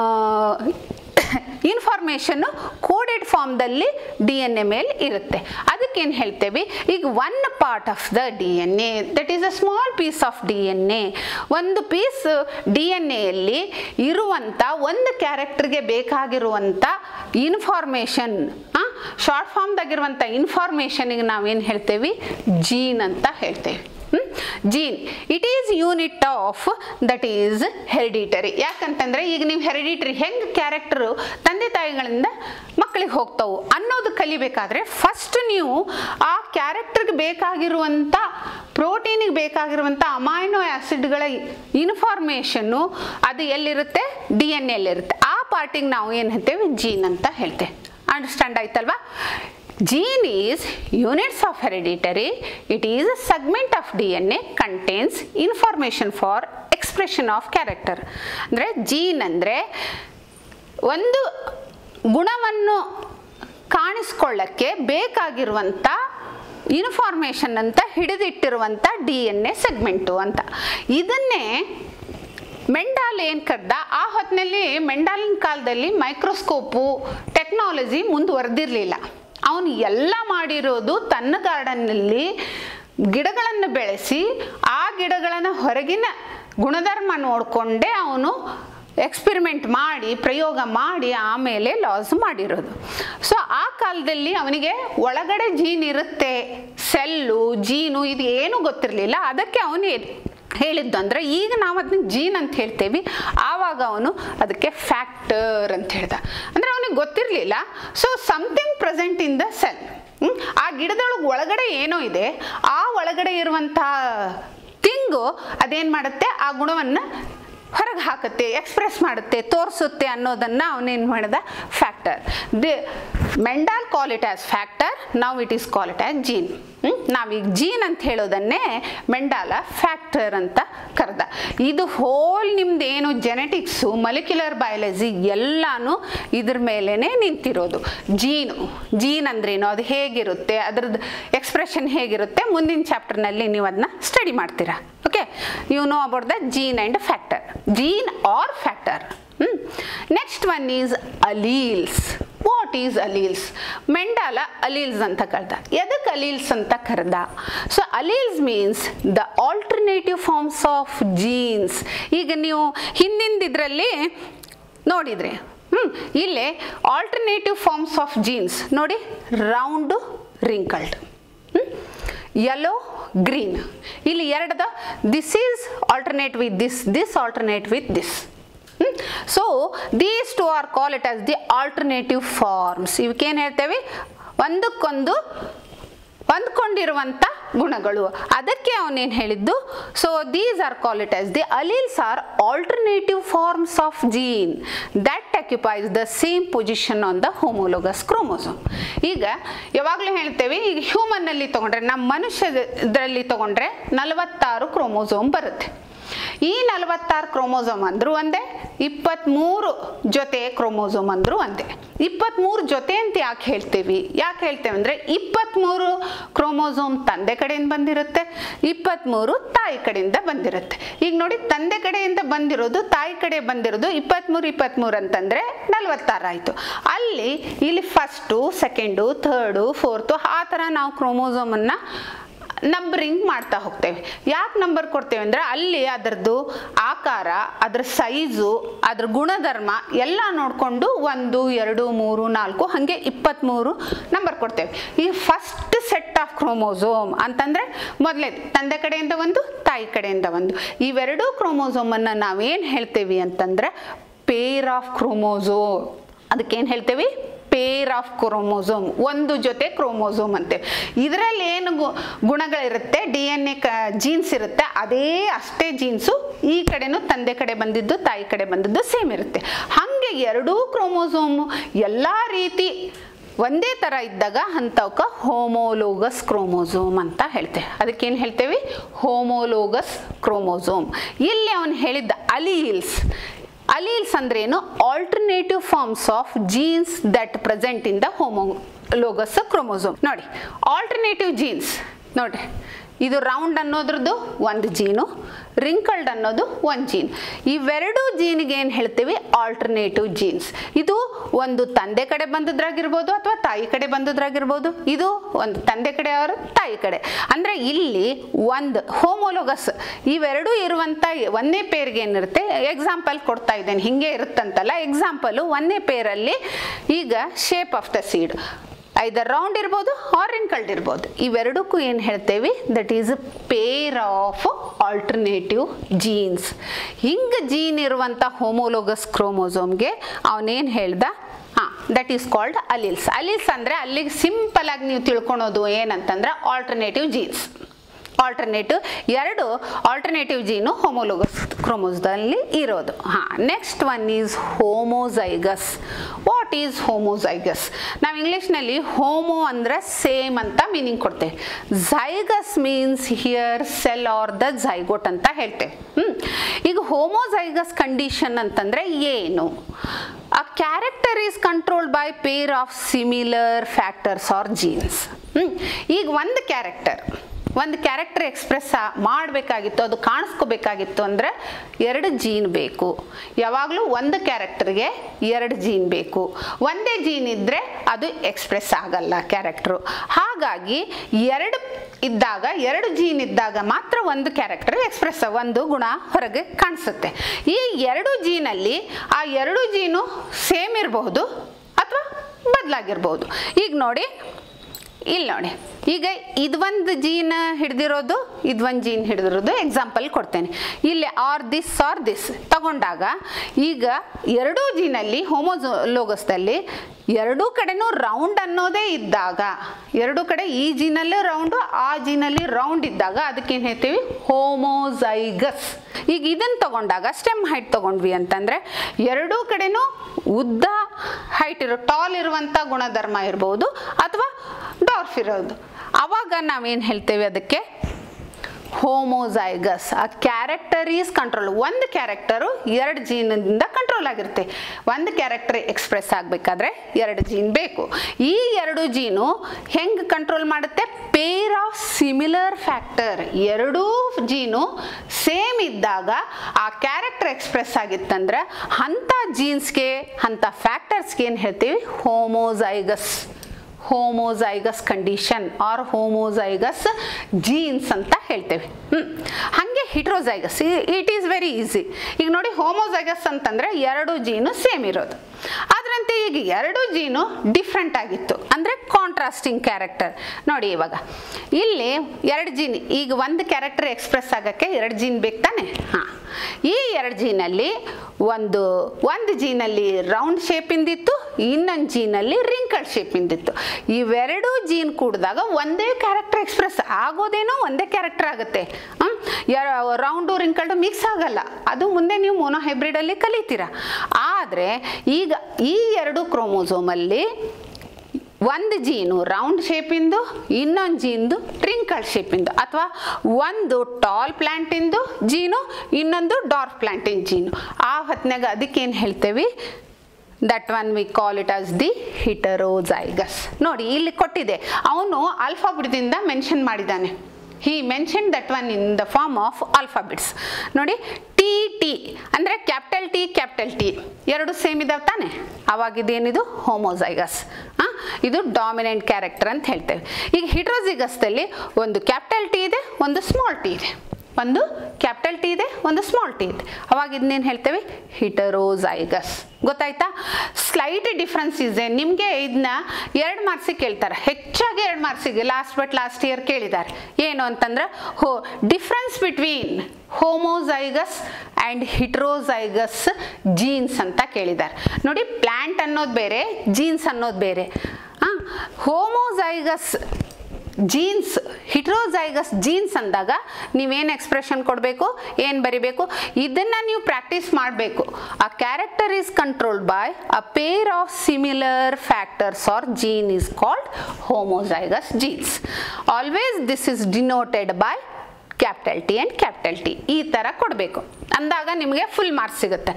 ಇನ್ಫಾರ್ಮೇಷನ್ನು ಕೋಡೆಡ್ ಫಾರ್ಮ್ದಲ್ಲಿ DNA ಮೇಲೆ ಇರುತ್ತೆ. ಅದಕ್ಕೇನು ಹೇಳ್ತೇವೆ? ಈಗ one part of the DNA, that is a small piece of DNA. ಒಂದು ಪೀಸ್ DNAಯಲ್ಲಿ ಇರುವಂಥ ಒಂದು ಕ್ಯಾರೆಕ್ಟರ್ಗೆ ಬೇಕಾಗಿರುವಂಥ ಇನ್ಫಾರ್ಮೇಷನ್, ಶಾರ್ಟ್ ಫಾರ್ಮ್ದಾಗಿರುವಂಥ ಇನ್ಫಾರ್ಮೇಷನಿಗೆ ನಾವೇನು ಹೇಳ್ತೇವೆ? ಜೀನ್ ಅಂತ ಹೇಳ್ತೇವೆ. Gene it is unit of that is hereditary. ಯಾಕಂತಂದರೆ ಈಗ ನೀವು ಹೆರಿಡಿಟರಿ ಹೆಂಗೆ ಕ್ಯಾರೆಕ್ಟರು ತಂದೆ ತಾಯಿಗಳಿಂದ ಮಕ್ಕಳಿಗೆ ಹೋಗ್ತಾವು ಅನ್ನೋದು ಕಲಿಬೇಕಾದ್ರೆ ಫಸ್ಟ್ ನೀವು ಆ ಕ್ಯಾರೆಕ್ಟರ್ಗೆ ಬೇಕಾಗಿರುವಂಥ ಪ್ರೋಟೀನಿಗೆ ಬೇಕಾಗಿರುವಂಥ ಅಮೈನೋ ಆ್ಯಸಿಡ್ಗಳ ಇನ್ಫಾರ್ಮೇಷನ್ನು ಅದು ಎಲ್ಲಿರುತ್ತೆ? DNA-ಯಲ್ಲಿರುತ್ತೆ. ಆ ಪಾರ್ಟಿಗೆ ನಾವು ಏನು ಹೇಳ್ತೇವೆ? ಜೀನ್ ಅಂತ ಹೇಳ್ತೇವೆ. ಅಂಡರ್ಸ್ಟ್ಯಾಂಡ್ ಆಯ್ತಲ್ವಾ? Gene is units of hereditary. It is a segment of DNA contains information for expression of character. ಅಂದರೆ ಜೀನ್ ಅಂದರೆ ಒಂದು ಗುಣವನ್ನು ಕಾಣಿಸ್ಕೊಳ್ಳಕ್ಕೆ ಬೇಕಾಗಿರುವಂಥ ಇನ್ಫಾರ್ಮೇಷನ್ ಅಂತ ಹಿಡಿದಿಟ್ಟಿರುವಂಥ DNA ಸೆಗ್ಮೆಂಟು ಅಂತ. ಇದನ್ನೇ ಮೆಂಡಾಲ್ ಏನು ಕರೆದ, ಆ ಹೊತ್ತಿನಲ್ಲಿ ಮೆಂಡಾಲಿನ ಕಾಲದಲ್ಲಿ ಮೈಕ್ರೋಸ್ಕೋಪು ಟೆಕ್ನಾಲಜಿ ಮುಂದುವರೆದಿರಲಿಲ್ಲ. ಅವನು ಎಲ್ಲ ಮಾಡಿರೋದು ತನ್ನ ಗಾರ್ಡನ್ನಲ್ಲಿ ಗಿಡಗಳನ್ನು ಬೆಳೆಸಿ ಆ ಗಿಡಗಳನ್ನು ಹೊರಗಿನ ಗುಣಧರ್ಮ ನೋಡಿಕೊಂಡೇ ಅವನು ಎಕ್ಸ್ಪೆರಿಮೆಂಟ್ ಮಾಡಿ ಪ್ರಯೋಗ ಮಾಡಿ ಆಮೇಲೆ ಲಾಸ್ ಮಾಡಿರೋದು. ಸೊ ಆ ಕಾಲದಲ್ಲಿ ಅವನಿಗೆ ಒಳಗಡೆ ಜೀನ್ ಇರುತ್ತೆ, ಸೆಲ್ಲು ಜೀನು ಇದು ಏನೂ ಗೊತ್ತಿರಲಿಲ್ಲ. ಅದಕ್ಕೆ ಅವನು ಹೇಳಿದ್ದು ಅಂದರೆ ಈಗ ನಾವು ಅದನ್ನ ಜೀನ್ ಅಂತ ಹೇಳ್ತೇವೆ, ಆವಾಗ ಅವನು ಅದಕ್ಕೆ ಫ್ಯಾಕ್ಟರ್ ಅಂತ ಹೇಳ್ದ. ಅಂದರೆ ಅವನಿಗೆ ಗೊತ್ತಿರಲಿಲ್ಲ. So something present in the cell. ಆ ಗಿಡದೊಳಗೆ ಒಳಗಡೆ ಏನೋ ಇದೆ, ಆ ಒಳಗಡೆ ಇರುವಂಥ ತಿಂಗು ಅದೇನು ಮಾಡುತ್ತೆ, ಆ ಗುಣವನ್ನು ಹೊರಗೆ ಹಾಕುತ್ತೆ, ಎಕ್ಸ್ಪ್ರೆಸ್ ಮಾಡುತ್ತೆ, ತೋರಿಸುತ್ತೆ ಅನ್ನೋದನ್ನು ಅವನೇನು ಮಾಡಿದ factor. Mendel call it as factor, now it is call it as gene. ನಾವೀಗ ಜೀನ್ ಅಂತ ಹೇಳೋದನ್ನೇ ಮೆಂಡಾಲ ಫ್ಯಾಕ್ಟರ್ ಅಂತ ಕರೆದ. ಇದು ಹೋಲ್ ನಿಮ್ದು ಏನು ಜೆನೆಟಿಕ್ಸು, ಮೊಲಿಕ್ಯುಲರ್ ಬಯಾಲಜಿ ಎಲ್ಲಾನು ಇದ್ರ ಮೇಲೇ ನಿಂತಿರೋದು. ಜೀನ್ ಅಂದ್ರೇನು, ಅದು ಹೇಗಿರುತ್ತೆ, ಅದ್ರದ್ದು ಎಕ್ಸ್ಪ್ರೆಷನ್ ಹೇಗಿರುತ್ತೆ, ಮುಂದಿನ ಚಾಪ್ಟರ್ನಲ್ಲಿ ನೀವು ಅದನ್ನ ಸ್ಟಡಿ ಮಾಡ್ತೀರಾ. Okay, you know about the gene and factor, gene or factor. Next one is alleles. What is alleles? Mendel alleles ಅಂತ ಕರೆದ. ಎದಕ್ಕೆ ಅಲೀಲ್ಸ್ ಅಂತ ಕರೆದ? So alleles means the alternative forms of genes. ಈಗ ನೀವು ಹಿಂದಿಂದಿದ್ರಲ್ಲಿ ನೋಡಿದ್ರೆ ಇಲ್ಲೇ ಆಲ್ಟರ್ನೇಟಿವ್ ಫಾರ್ಮ್ಸ್ ಆಫ್ ಜೀನ್ಸ್ ನೋಡಿ, ರೌಂಡು ರಿಂಕಲ್ಡ್, ಯೆಲ್ಲೋ ಗ್ರೀನ್. ಇಲ್ಲಿ ಎರಡದ this is alternate with this alternate with this. So these two are call it as the alternative forms. ಇವಕ್ಕೇನು ಹೇಳ್ತೇವೆ? ಒಂದಕ್ಕೊಂದು ಹೊಂದ್ಕೊಂಡಿರುವಂಥ ಗುಣಗಳು. ಅದಕ್ಕೆ ಅವನೇನು ಹೇಳಿದ್ದು, so these are call it as the alleles or alternative forms of gene that occupies the same position on the homologous chromosome. ಈಗ ಯಾವಾಗಲೂ ಹೇಳ್ತೇವೆ, ಈಗ ಹ್ಯೂಮನ್ನಲ್ಲಿ ತೊಗೊಂಡ್ರೆ, ನಮ್ಮ ಮನುಷ್ಯದಲ್ಲಿ ತೊಗೊಂಡ್ರೆ 46 ಕ್ರೋಮೋಸೋಮ್ ಬರುತ್ತೆ. ಈ 46 ಕ್ರೋಮೋಸೋಮ್ ಅಂದರೂ ಒಂದೇ, 23 ಜೊತೆ ಕ್ರೋಮೋಸೋಮ್ ಅಂದರೂ ಒಂದೇ. 23 ಜೊತೆ ಅಂತ ಯಾಕೆ ಹೇಳ್ತೇವೆ ಅಂದರೆ 23 ಕ್ರೋಮೋಸೋಮ್ ತಂದೆ ಕಡೆಯಿಂದ ಬಂದಿರುತ್ತೆ, 23 ತಾಯಿ ಕಡೆಯಿಂದ ಬಂದಿರುತ್ತೆ. ಈಗ ನೋಡಿ, ತಂದೆ ಕಡೆಯಿಂದ ಬಂದಿರೋದು, ತಾಯಿ ಕಡೆ ಬಂದಿರೋದು 23 ಅಂತಂದರೆ 46 ಆಯಿತು. ಇಲ್ಲಿ ಫಸ್ಟು, ಸೆಕೆಂಡು, ಥರ್ಡು, ಫೋರ್ತು ಆ ಥರ ನಾವು ಕ್ರೋಮೋಸೋಮನ್ನು ನಂಬರಿಂಗ್ ಮಾಡ್ತಾ ಹೋಗ್ತೇವೆ. ಯಾಕೆ ನಂಬರ್ ಕೊಡ್ತೇವೆ ಅಂದರೆ ಅಲ್ಲಿ ಅದರದ್ದು ಆಕಾರ, ಅದರ ಸೈಜು, ಅದ್ರ ಗುಣಧರ್ಮ ಎಲ್ಲ ನೋಡಿಕೊಂಡು 1, 2, 3, 4 ಹಾಗೆ 23 ನಂಬರ್ ಕೊಡ್ತೇವೆ. ಈ ಫಸ್ಟ್ ಸೆಟ್ ಆಫ್ ಕ್ರೋಮೋಸೋಮ್ ಅಂತಂದರೆ ಮೊದಲೇ ತಂದೆ ಕಡೆಯಿಂದ ಒಂದು, ತಾಯಿ ಕಡೆಯಿಂದ ಒಂದು. ಇವೆರಡೂ ಕ್ರೋಮೋಸೋಮನ್ನು ನಾವೇನು ಹೇಳ್ತೇವೆ ಅಂತಂದರೆ ಪೇರ್ ಆಫ್ ಕ್ರೋಮೋಸೋಮ್. ಅದಕ್ಕೇನು ಹೇಳ್ತೇವೆ? ಪೇರ್ ಆಫ್ ಕ್ರೋಮೋಸೋಮ್, ಒಂದು ಜೊತೆ ಕ್ರೋಮೋಸೋಮ್ ಅಂತೇವೆ. ಇದರಲ್ಲಿ ಏನು ಗುಣಗಳಿರುತ್ತೆ, DNA ಜೀನ್ಸ್ ಇರುತ್ತೆ, ಅಷ್ಟೇ ಜೀನ್ಸು ಈ ಕಡೆನೂ ತಂದೆ ಕಡೆ ಬಂದಿದ್ದು, ತಾಯಿ ಕಡೆ ಬಂದಿದ್ದು ಸೇಮ್ ಇರುತ್ತೆ. ಹಾಗೆ ಎರಡೂ ಕ್ರೋಮೋಸೋಮು ಎಲ್ಲ ರೀತಿ ಒಂದೇ ಥರ ಇದ್ದಾಗ ಅಂಥವಕ್ಕೆ ಹೋಮೋಲೋಗಸ್ ಕ್ರೋಮೋಸೋಮ್ ಅಂತ ಹೇಳ್ತೇವೆ. ಅದಕ್ಕೇನು ಹೇಳ್ತೇವೆ? Homologous chromosome. ಇಲ್ಲಿ ಅವನು ಹೇಳಿದ್ದ ಅಲೀಲ್ಸ್. ಅಲೀಲ್ಸ್ ಅಂದ್ರೇನು? Alternative forms of genes that present in the homologous chromosome. ನೋಡಿ, ಆಲ್ಟರ್ನೇಟಿವ್ ಜೀನ್ಸ್ ನೋಡ್ರಿ, ಇದು ರೌಂಡ್ ಅನ್ನೋದ್ರದ್ದು ಒಂದು ಜೀನು, ರಿಂಕಲ್ಡ್ ಅನ್ನೋದು ಒಂದು ಜೀನ್. ಇವೆರಡೂ ಜೀನಿಗೆ ಏನು ಹೇಳ್ತೀವಿ? Alternative genes. ಇದು ಒಂದು ತಂದೆ ಕಡೆ ಬಂದದ್ರಾಗಿರ್ಬೋದು ಅಥವಾ ತಾಯಿ ಕಡೆ ಬಂದದ್ರಾಗಿರ್ಬೋದು. ಇದು ಒಂದು ತಂದೆ ಕಡೆ ಅವರು ತಾಯಿ ಕಡೆ. ಅಂದರೆ ಇಲ್ಲಿ ಒಂದು ಹೋಮೋಲೋಗಸ್ ಇವೆರಡೂ ಇರುವಂಥ ಒಂದೇ ಪೇರ್ಗೆ ಏನಿರುತ್ತೆ, ಎಕ್ಸಾಂಪಲ್ ಕೊಡ್ತಾ ಇದ್ದೇನೆ, ಹಿಂಗೆ ಇರುತ್ತಂತಲ್ಲ ಎಕ್ಸಾಂಪಲು. ಒಂದೇ ಪೇರಲ್ಲಿ ಈಗ shape of the seed either round ಇರ್ಬೋದು ಆರ್ ರಿಂಕಲ್ಡ್ ಇರ್ಬೋದು. ಇವೆರಡಕ್ಕೂ ಏನು ಹೇಳ್ತೇವೆ? That is pair of alternative genes. ಹಿಂಗೆ ಜೀನ್ ಇರುವಂಥ ಹೋಮೋಲೋಗಸ್ ಕ್ರೋಮೋಸೋಮ್ಗೆ ಅವನೇನು ಹೇಳ್ದ? That is called alleles. Alleles ಅಂದರೆ ಅಲ್ಲಿಗೆ ಸಿಂಪಲ್ ಆಗಿ ನೀವು ತಿಳ್ಕೊಳೋದು ಏನಂತಂದ್ರೆ ಆಲ್ಟರ್ನೇಟಿವ್ ಜೀನ್ಸ್. ಎರಡು ಆಲ್ಟರ್ನೇಟಿವ್ ಜೀನು ಹೋಮೋಲೋಗಸ್ ಕ್ರೋಮೋಸೋಮ್ದಲ್ಲಿ ಇರೋದು. Next one is homozygous. What is homozygous? ನಾವು ಇಂಗ್ಲೀಷ್ನಲ್ಲಿ ಹೋಮೋ ಅಂದರೆ ಸೇಮ್ ಅಂತ ಮೀನಿಂಗ್ ಕೊಡ್ತೇವೆ. Zygous means here cell are the zygote ಅಂತ ಹೇಳ್ತೇವೆ. ಈಗ ಹೋಮೋಝೈಗಸ್ ಕಂಡೀಷನ್ ಅಂತಂದರೆ ಏನು? A character is controlled by pair of similar factors or genes. ಈಗ ಒಂದು ಕ್ಯಾರೆಕ್ಟರ್ ಎಕ್ಸ್ಪ್ರೆಸ್ ಮಾಡಬೇಕಾಗಿತ್ತು, ಅದು ಕಾಣಿಸ್ಕೋಬೇಕಾಗಿತ್ತು ಅಂದರೆ 2 ಜೀನ್ ಬೇಕು. ಯಾವಾಗಲೂ ಒಂದು ಕ್ಯಾರೆಕ್ಟರ್ಗೆ 2 ಜೀನ್ ಬೇಕು. ಒಂದೇ ಜೀನ್ ಇದ್ದರೆ ಅದು ಎಕ್ಸ್ಪ್ರೆಸ್ ಆಗಲ್ಲ ಕ್ಯಾರೆಕ್ಟ್ರು. ಹಾಗಾಗಿ 2 ಜೀನ್ ಇದ್ದಾಗ ಮಾತ್ರ ಒಂದು ಕ್ಯಾರೆಕ್ಟರ್ ಎಕ್ಸ್ಪ್ರೆಸ್, ಒಂದು ಗುಣ ಹೊರಗೆ ಕಾಣಿಸುತ್ತೆ. ಈ 2 ಜೀನಲ್ಲಿ ಆ 2 ಜೀನು ಸೇಮ್ ಇರಬಹುದು ಅಥವಾ ಬದಲಾಗಿರ್ಬೋದು. ಈಗ ನೋಡಿ, ಇಲ್ಲಿ ನೋಡಿ, ಈಗ ಇದೊಂದು ಜೀನ್ ಹಿಡ್ದಿರೋದು ಇದೊಂದು ಜೀನ್ ಹಿಡಿದಿರೋದು ಎಕ್ಸಾಂಪಲ್ ಕೊಡ್ತೇನೆ. ಇಲ್ಲಿ ಆರ್ ದಿಸ್ ತಗೊಂಡಾಗ ಈಗ ಎರಡೂ ಜೀನಲ್ಲಿ ಹೋಮೋಲೋಗಸ್ದಲ್ಲಿ ಎರಡೂ ಕಡೆನೂ ರೌಂಡ್ ಅನ್ನೋದೇ ಇದ್ದಾಗ, ಎರಡೂ ಕಡೆ ಈ ಜೀನಲ್ಲಿ ರೌಂಡು ಆ ಜೀನಲ್ಲಿ ರೌಂಡ್ ಇದ್ದಾಗ ಅದಕ್ಕೇನು ಹೇಳ್ತೀವಿ? ಹೋಮೋಜೈಗಸ್. ಈಗ ಇದನ್ನು ತಗೊಂಡಾಗ ಸ್ಟೆಮ್ ಹೈಟ್ ತಗೊಂಡ್ವಿ ಅಂತಂದರೆ ಎರಡೂ ಕಡೆನೂ ಉದ್ದ ಹೈಟ್ ಟಾಲ್ ಇರುವಂಥ ಗುಣಧರ್ಮ ಇರ್ಬೋದು ಅಥವಾ ಡಾರ್ಫ್ ಇರೋದು. ಆವಾಗ ನಾವೇನು ಹೇಳ್ತೇವೆ ಅದಕ್ಕೆ? ಹೋಮೋಜೈಗಸ್. ಆ ಕ್ಯಾರೆಕ್ಟರ್ ಈಸ್ ಕಂಟ್ರೋಲ್. ಒಂದು ಕ್ಯಾರೆಕ್ಟರು ಎರಡು ಜೀನಿಂದ ಕಂಟ್ರೋಲ್ ಆಗಿರುತ್ತೆ. ಒಂದು ಕ್ಯಾರೆಕ್ಟರ್ ಎಕ್ಸ್ಪ್ರೆಸ್ ಆಗಬೇಕಾದ್ರೆ ಎರಡು ಜೀನ್ ಬೇಕು. ಈ ಎರಡು ಜೀನು ಹೆಂಗೆ ಕಂಟ್ರೋಲ್ ಮಾಡುತ್ತೆ? Pair of similar factor. ಎರಡೂ ಜೀನು ಸೇಮ್ ಇದ್ದಾಗ ಆ ಕ್ಯಾರೆಕ್ಟರ್ ಎಕ್ಸ್ಪ್ರೆಸ್ ಆಗಿತ್ತಂದ್ರೆ ಅಂಥ ಜೀನ್ಸ್ಗೆ ಅಂಥ ಫ್ಯಾಕ್ಟರ್ಸ್ಗೆ ಏನು ಹೇಳ್ತೀವಿ? Homozygous. Homozygous condition or homozygous genes ಅಂತ ಹೇಳ್ತೇವೆ. ಹಾಗೆ heterozygous, it is very easy. ಈಗ ನೋಡಿ, ಹೋಮೋಜೈಗಸ್ ಅಂತಂದರೆ ಎರಡು ಜೀನು ಸೇಮ್ ಇರೋದು. ಅದರಂತೆ ಈಗ ಎರಡು ಜೀನು ಡಿಫ್ರೆಂಟ್ ಆಗಿತ್ತು ಅಂದರೆ ಕಾಂಟ್ರಾಸ್ಟಿಂಗ್ ಕ್ಯಾರೆಕ್ಟರ್. ನೋಡಿ ಇವಾಗ ಇಲ್ಲಿ ಎರಡು ಜೀನ್, ಈಗ ಒಂದು ಕ್ಯಾರೆಕ್ಟರ್ ಎಕ್ಸ್ಪ್ರೆಸ್ ಆಗೋಕ್ಕೆ ಎರಡು ಜೀನ್ ಬೇಕು ತಾನೆ? ಹಾಂ, ಈ ಎರಡು ಜೀನಲ್ಲಿ ಒಂದು ಜೀನಲ್ಲಿ ರೌಂಡ್ ಶೇಪಿಂದಿತ್ತು, ಇನ್ನೊಂದು ಜೀನಲ್ಲಿ ರಿಂಕಲ್ ಶೇಪಿಂದಿತ್ತು. ಇವೆರಡೂ ಜೀನ್ ಕೂಡಿದಾಗ ಒಂದೇ ಕ್ಯಾರೆಕ್ಟರ್ ಎಕ್ಸ್ಪ್ರೆಸ್ ಆಗೋದೇನೋ ಒಂದೇ ಕ್ಯಾರೆಕ್ಟರ್ ಆಗುತ್ತೆ. ರೌಂಡು ರಿಂಕಲ್ಡು ಮಿಕ್ಸ್ ಆಗಲ್ಲ. ಅದು ಮುಂದೆ ನೀವು ಮೋನೋಹೈಬ್ರಿಡಲ್ಲಿ ಕಲಿತೀರ. ಆದರೆ ಈಗ ಈ ಎರಡು ಕ್ರೋಮೋಸೋಮಲ್ಲಿ ಒಂದು ಜೀನು ರೌಂಡ್ ಶೇಪಿಂದು, ಇನ್ನೊಂದು ಜೀನ್ದು ರಿಂಕಲ್ ಶೇಪಿಂದು, ಅಥವಾ ಒಂದು ಟಾಲ್ ಪ್ಲ್ಯಾಂಟಿಂದು ಜೀನು, ಇನ್ನೊಂದು ಡಾರ್ಫ್ ಪ್ಲ್ಯಾಂಟಿನ ಜೀನು. ಆ ಹೊತ್ತಿನಾಗ ಅದಕ್ಕೇನು ಹೇಳ್ತೇವೆ? That one we call it as the heterozygous. ನೋಡಿ ಇಲ್ಲಿ ಕೊಟ್ಟಿದೆ, ಅವನು ಆಲ್ಫಾಬಿಟ್ದಿಂದ ಮೆನ್ಷನ್ ಮಾಡಿದ್ದಾನೆ. he mentioned that one in the form of alphabets. ನೋಡಿ, ಟಿ ಅಂದರೆ ಕ್ಯಾಪಿಟಲ್ ಟಿ ಎರಡು ಸೇಮ್ ಇದಾವೆ ತಾನೆ? ಅವಾಗ ಇದೇನಿದು? ಹೋಮೋಜೈಗಸ್. ಇದು ಡಾಮಿನೆಂಟ್ ಕ್ಯಾರೆಕ್ಟರ್ ಅಂತ ಹೇಳ್ತೇವೆ. ಈಗ ಹಿಟ್ರೋಜೈಗಸ್ದಲ್ಲಿ ಒಂದು ಕ್ಯಾಪಿಟಲ್ ಟಿ ಇದೆ, ಒಂದು ಸ್ಮಾಲ್ ಟಿ ಇದೆ. ಒಂದು ಕ್ಯಾಪಿಟಲ್ ಟಿ ಇದೆ, ಒಂದು ಸ್ಮಾಲ್ ಟಿ ಇದೆ. ಅವಾಗ ಇದನ್ನೇನು ಹೇಳ್ತೇವೆ? ಹಿಟರೋಜೈಗಸ್. ಗೊತ್ತಾಯ್ತಾ? ಸ್ಲೈಟ್ ಡಿಫ್ರೆನ್ಸ್ ಇದೆ. ನಿಮಗೆ ಇದನ್ನ 2 ಮಾರ್ಕ್ಸಿಗೆ ಕೇಳ್ತಾರೆ, ಹೆಚ್ಚಾಗಿ 2 ಮಾರ್ಕ್ಸಿಗೆ. ಲಾಸ್ಟ್ ಇಯರ್ ಕೇಳಿದ್ದಾರೆ. ಏನು ಅಂತಂದ್ರೆ difference between homozygous and heterozygous genes ಅಂತ ಕೇಳಿದ್ದಾರೆ. ನೋಡಿ, ಪ್ಲ್ಯಾಂಟ್ ಅನ್ನೋದು ಬೇರೆ, ಜೀನ್ಸ್ ಅನ್ನೋದು ಬೇರೆ. ಹೋಮೋಜೈಗಸ್ ಜೀನ್ಸ್, ಹಿಟ್ರೋಜೈಗಸ್ ಜೀನ್ಸ್ ಅಂದಾಗ ನೀವೇನು ಎಕ್ಸ್ಪ್ರೆಷನ್ ಕೊಡಬೇಕು, ಏನು ಬರಿಬೇಕು? ಇದನ್ನು ನೀವು ಪ್ರಾಕ್ಟೀಸ್ ಮಾಡಬೇಕು. ಆ character is controlled by a pair of similar factors or gene is called homozygous genes. Always this is denoted by capital T and capital T. ಈ ಥರ ಕೊಡಬೇಕು ಅಂದಾಗ ನಿಮಗೆ ಫುಲ್ ಮಾರ್ಕ್ಸ್ ಸಿಗುತ್ತೆ.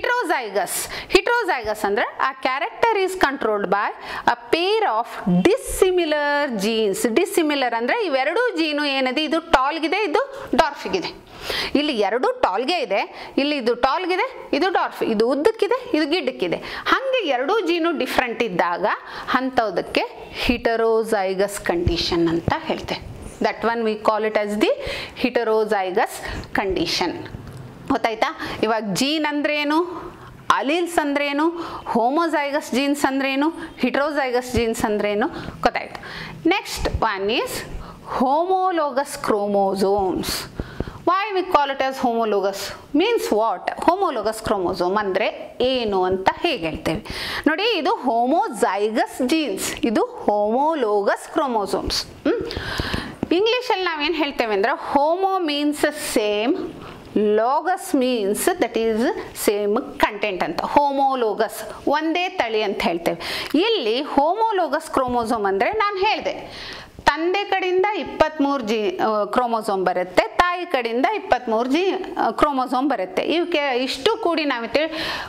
ಹಿಟ್ರೋಜೈಗಸ್ ಅಂದರೆ ಆ character is controlled by a pair of dissimilar genes. Dissimilar ಅಂದರೆ ಇವೆರಡೂ ಜೀನು ಏನಿದೆ, ಇದು ಟಾಲ್ಗಿದೆ, ಇದು ಡಾರ್ಫಿಗಿದೆ. ಇಲ್ಲಿ ಎರಡು ಟಾಲ್ಗೆ ಇದೆ, ಇಲ್ಲಿ ಇದು ಟಾಲ್ಗಿದೆ, ಇದು ಡಾರ್ಫ್, ಇದು ಉದ್ದಕ್ಕಿದೆ, ಇದು ಗಿಡ್ಡಕ್ಕಿದೆ. ಹಾಗೆ ಎರಡೂ ಜೀನು ಡಿಫ್ರೆಂಟ್ ಇದ್ದಾಗ ಅಂಥದಕ್ಕೆ ಹಿಟರೋಜೈಗಸ್ ಕಂಡೀಷನ್ ಅಂತ ಹೇಳ್ತೇವೆ. That one we call it as the heterozygous condition. ಗೊತ್ತಾಯ್ತಾ? ಇವಾಗ ಜೀನ್ ಅಂದ್ರೇನು, ಅಲೀಲ್ಸ್ ಅಂದ್ರೇನು, ಹೋಮೋಜೈಗಸ್ ಜೀನ್ಸ್ ಅಂದ್ರೇನು, ಹಿಟ್ರೋಜೈಗಸ್ ಜೀನ್ಸ್ ಅಂದ್ರೇನು ಗೊತ್ತಾಯ್ತು. Next one is homologous chromosomes. Why we call it as homologous? Means what? Homologous chromosome ಅಂದರೆ ಏನು ಅಂತ ಹೇಗೆ ಹೇಳ್ತೇವೆ ನೋಡಿ. ಇದು ಹೋಮೋಜೈಗಸ್ ಜೀನ್ಸ್, ಇದು ಹೋಮೋಲೋಗಸ್ ಕ್ರೋಮೋಸೋಮ್ಸ್. ಇಂಗ್ಲೀಷಲ್ಲಿ ನಾವೇನು ಹೇಳ್ತೇವೆ ಅಂದರೆ homo means same, logous means that is same content ಅಂತ. ಹೋಮೋಲೋಗಸ್ ಒಂದೇ ತಳಿ ಅಂತ ಹೇಳ್ತೇವೆ. ಇಲ್ಲಿ ಹೋಮೋಲೋಗಸ್ ಕ್ರೋಮೋಸೋಮ್ ಅಂದರೆ ನಾನು ಹೇಳಿದೆ, ತಂದೆ ಕಡೆಯಿಂದ 23 ಕ್ರೋಮೋಸೋಮ್ ಬರುತ್ತೆ, ತಾಯಿ ಕಡೆಯಿಂದ 23 ಕ್ರೋಮೋಸೋಮ್ ಬರುತ್ತೆ. ಇವಕ್ಕೆ ಇಷ್ಟು ಕೂಡಿ ನಾವಿರ್ತೇವೆ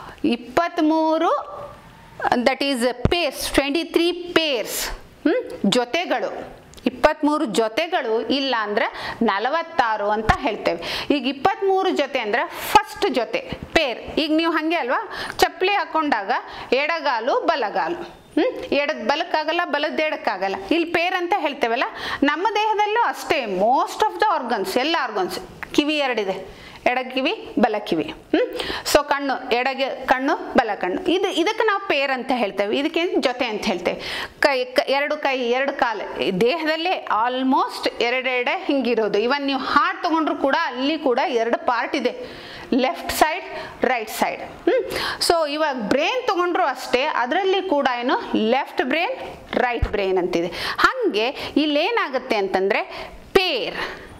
23, ದಟ್ ಈಸ್ ಪೇರ್ಸ್, 23 ಪೇರ್ಸ್, ಜೊತೆಗಳು. 23 ಜೊತೆಗಳು ಇಲ್ಲ ಅಂದರೆ 46 ಅಂತ ಹೇಳ್ತೇವೆ. ಈಗ 23 ಜೊತೆ ಅಂದರೆ ಫಸ್ಟ್ ಜೊತೆ ಪೇರ್. ಈಗ ನೀವು ಹಾಗೆ ಅಲ್ವಾ, ಚಪ್ಪಲಿ ಹಾಕೊಂಡಾಗ ಎಡಗಾಲು ಬಲಗಾಲು, ಎಡದ ಬಲಕ್ಕಾಗಲ್ಲ, ಬಲದ ಎಡಕ್ಕಾಗಲ್ಲ. ಇಲ್ಲಿ ಪೇರ್ ಅಂತ ಹೇಳ್ತೇವಲ್ಲ, ನಮ್ಮ ದೇಹದಲ್ಲೂ ಅಷ್ಟೇ. ಮೋಸ್ಟ್ ಆಫ್ ದ ಆರ್ಗನ್ಸ್, ಎಲ್ಲ ಆರ್ಗನ್ಸ್, ಕಿವಿ 2 ಇದೆ, ಎಡಕಿವಿ ಬಲಕಿವಿ. ಸೊ ಕಣ್ಣು, ಎಡಗೆ ಕಣ್ಣು ಬಲ ಕಣ್ಣು, ಇದಕ್ಕೆ ನಾವು ಪೇರ್ ಅಂತ ಹೇಳ್ತೇವೆ, ಇದಕ್ಕೆ ಜೊತೆ ಅಂತ ಹೇಳ್ತೇವೆ. ಎರಡು ಕೈ ಎರಡು ಕಾಲು ದೇಹದಲ್ಲೇ ಆಲ್ಮೋಸ್ಟ್ ಎರಡೆರಡೆ ಹಿಂಗಿರೋದು. ಇವನ್ ನೀವು ಹಾರ್ಟ್ ತಗೊಂಡ್ರು ಕೂಡ ಅಲ್ಲಿ ಕೂಡ ಎರಡು ಪಾರ್ಟ್ ಇದೆ, left side right side. So ಇವಾಗ ಬ್ರೈನ್ ತಗೊಂಡ್ರು ಅಷ್ಟೇ, ಅದರಲ್ಲಿ ಕೂಡ ಏನು ಲೆಫ್ಟ್ ಬ್ರೈನ್ ರೈಟ್ ಬ್ರೈನ್ ಅಂತಿದೆ. ಹಾಗೆ ಇಲ್ಲೇನಾಗುತ್ತೆ ಅಂತಂದ್ರೆ pair.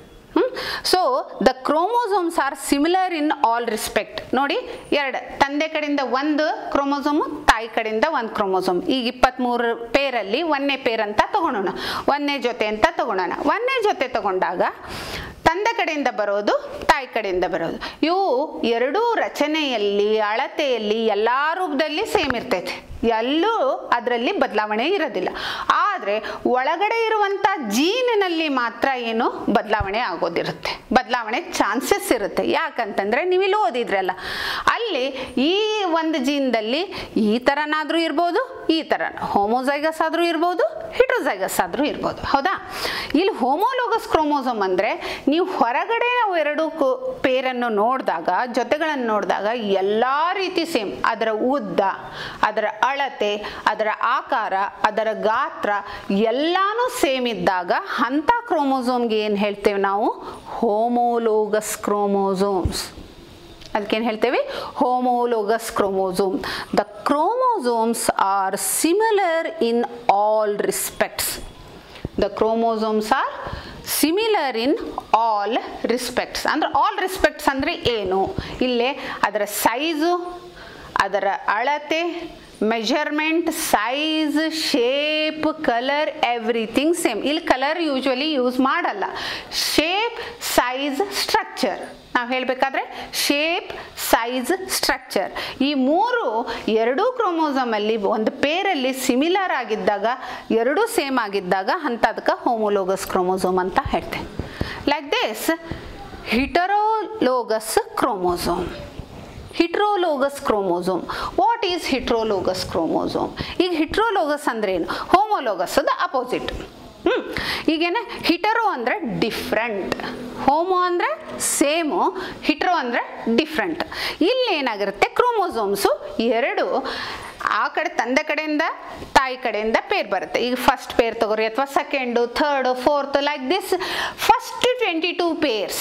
So the chromosomes are similar in all respect. ನೋಡಿ, ಎರಡು ತಂದೆ ಕಡೆಯಿಂದ ಒಂದು ಕ್ರೋಮೋಸೋಮು, ತಾಯಿ ಕಡೆಯಿಂದ ಒಂದು ಕ್ರೋಮೋಸೋಮ್. ಈಗ 23 ಪೇರಲ್ಲಿ 1ನೇ ಪೇರ್ ಅಂತ ತಗೊಳ್ಳೋಣ, 1ನೇ ಜೊತೆ ಅಂತ ತಗೊಳ್ಳೋಣ. 1ನೇ ಜೊತೆ ತಗೊಂಡಾಗ ತಂದೆ ಕಡೆಯಿಂದ ಬರೋದು, ತಾಯಿ ಕಡೆಯಿಂದ ಬರೋದು, ಇವು ಎರಡೂ ರಚನೆಯಲ್ಲಿ ಅಳತೆಯಲ್ಲಿ ಎಲ್ಲ ರೂಪದಲ್ಲಿ ಸೇಮ್ ಇರ್ತೈತೆ, ಎಲ್ಲೂ ಅದರಲ್ಲಿ ಬದಲಾವಣೆ ಇರೋದಿಲ್ಲ. ಆದರೆ ಒಳಗಡೆ ಇರುವಂಥ ಜೀನಿನಲ್ಲಿ ಮಾತ್ರ ಏನು ಬದಲಾವಣೆ ಆಗೋದಿರುತ್ತೆ, ಬದಲಾವಣೆ ಚಾನ್ಸಸ್ ಇರುತ್ತೆ. ಯಾಕಂತಂದರೆ ನೀವಿಲ್ಲಿ ಓದಿದ್ರಲ್ಲ, ಅಲ್ಲಿ ಈ ಒಂದು ಜೀನ್ದಲ್ಲಿ ಈ ಥರನಾದರೂ ಇರ್ಬೋದು, ಈ ಥರ ಹೋಮೋಜೈಗಸ್ ಆದರೂ ಇರ್ಬೋದು, ಹಿಟ್ರೋಜೈಗಸ್ ಆದರೂ ಇರ್ಬೋದು. ಹೌದಾ? ಇಲ್ಲಿ ಹೋಮೋಲೋಗಸ್ ಕ್ರೋಮೋಸೋಮ್ ಅಂದರೆ ನೀವು ಹೊರಗಡೆ ನಾವು ಎರಡು ಪೇರನ್ನು ನೋಡಿದಾಗ, ಜೊತೆಗಳನ್ನು ನೋಡಿದಾಗ ಎಲ್ಲ ರೀತಿ ಸೇಮ್, ಅದರ ಉದ್ದ, ಅದರ ಅಳತೆ, ಅದರ ಆಕಾರ, ಅದರ ಗಾತ್ರ ಎಲ್ಲಾನು ಸೇಮ್ ಇದ್ದಾಗ ಅಂಥ ಕ್ರೋಮೋಸೋಮ್ಗೆ ಏನು ಹೇಳ್ತೇವೆ ನಾವು? Homologous chromosomes. ಅದಕ್ಕೇನು ಹೇಳ್ತೇವೆ? Homologous chromosome. The chromosomes are similar in all respects. The chromosomes are similar in all respects. ಅಂದ್ರೆ ಆಲ್ ರೆಸ್ಪೆಕ್ಟ್ಸ್ ಅಂದರೆ ಏನು? ಇಲ್ಲೇ ಅದರ ಸೈಜು, ಅದರ ಅಳತೆ, measurement, size, shape, colour, everything same. ಇಲ್ಲಿ ಕಲರ್ ಯೂಶ್ವಲಿ ಯೂಸ್ ಮಾಡಲ್ಲ. Shape, size, structure. ನಾವು ಹೇಳಬೇಕಾದ್ರೆ ಶೇಪ್, ಸೈಜ್, ಸ್ಟ್ರಕ್ಚರ್ ಈ ಮೂರು ಎರಡೂ ಕ್ರೋಮೋಸೋಮಲ್ಲಿ ಒಂದು ಪೇರಲ್ಲಿ ಸಿಮಿಲರ್ ಆಗಿದ್ದಾಗ, ಎರಡೂ ಸೇಮ್ ಆಗಿದ್ದಾಗ ಅಂಥದಕ್ಕೆ ಹೋಮೋಲೋಗಸ್ ಕ್ರೋಮೋಸೋಮ್ ಅಂತ ಹೇಳ್ತೇವೆ. Like this heterologous chromosome. Heterologous chromosome. What is heterologous chromosome? ಈಗ ಹಿಟ್ರೋಲೋಗಸ್ ಅಂದ್ರೆ ಏನು? Homologous the opposite. ಈಗೇನೆ ಹಿಟರೋ ಅಂದರೆ ಡಿಫ್ರೆಂಟ್, ಹೋಮೋ ಅಂದರೆ ಸೇಮು, ಹಿಟ್ರೋ ಅಂದರೆ ಡಿಫ್ರೆಂಟ್. ಇಲ್ಲಿ ಏನಾಗಿರುತ್ತೆ, ಕ್ರೋಮೋಸೋಮ್ಸು ಎರಡು ಆ ಕಡೆ ತಂದೆ ಕಡೆಯಿಂದ ತಾಯಿ ಕಡೆಯಿಂದ ಪೇರ್ ಬರುತ್ತೆ. ಈಗ ಫಸ್ಟ್ ಪೇರ್ ತಗೋರಿ, ಅಥವಾ second, third, fourth, like this. First 22 pairs,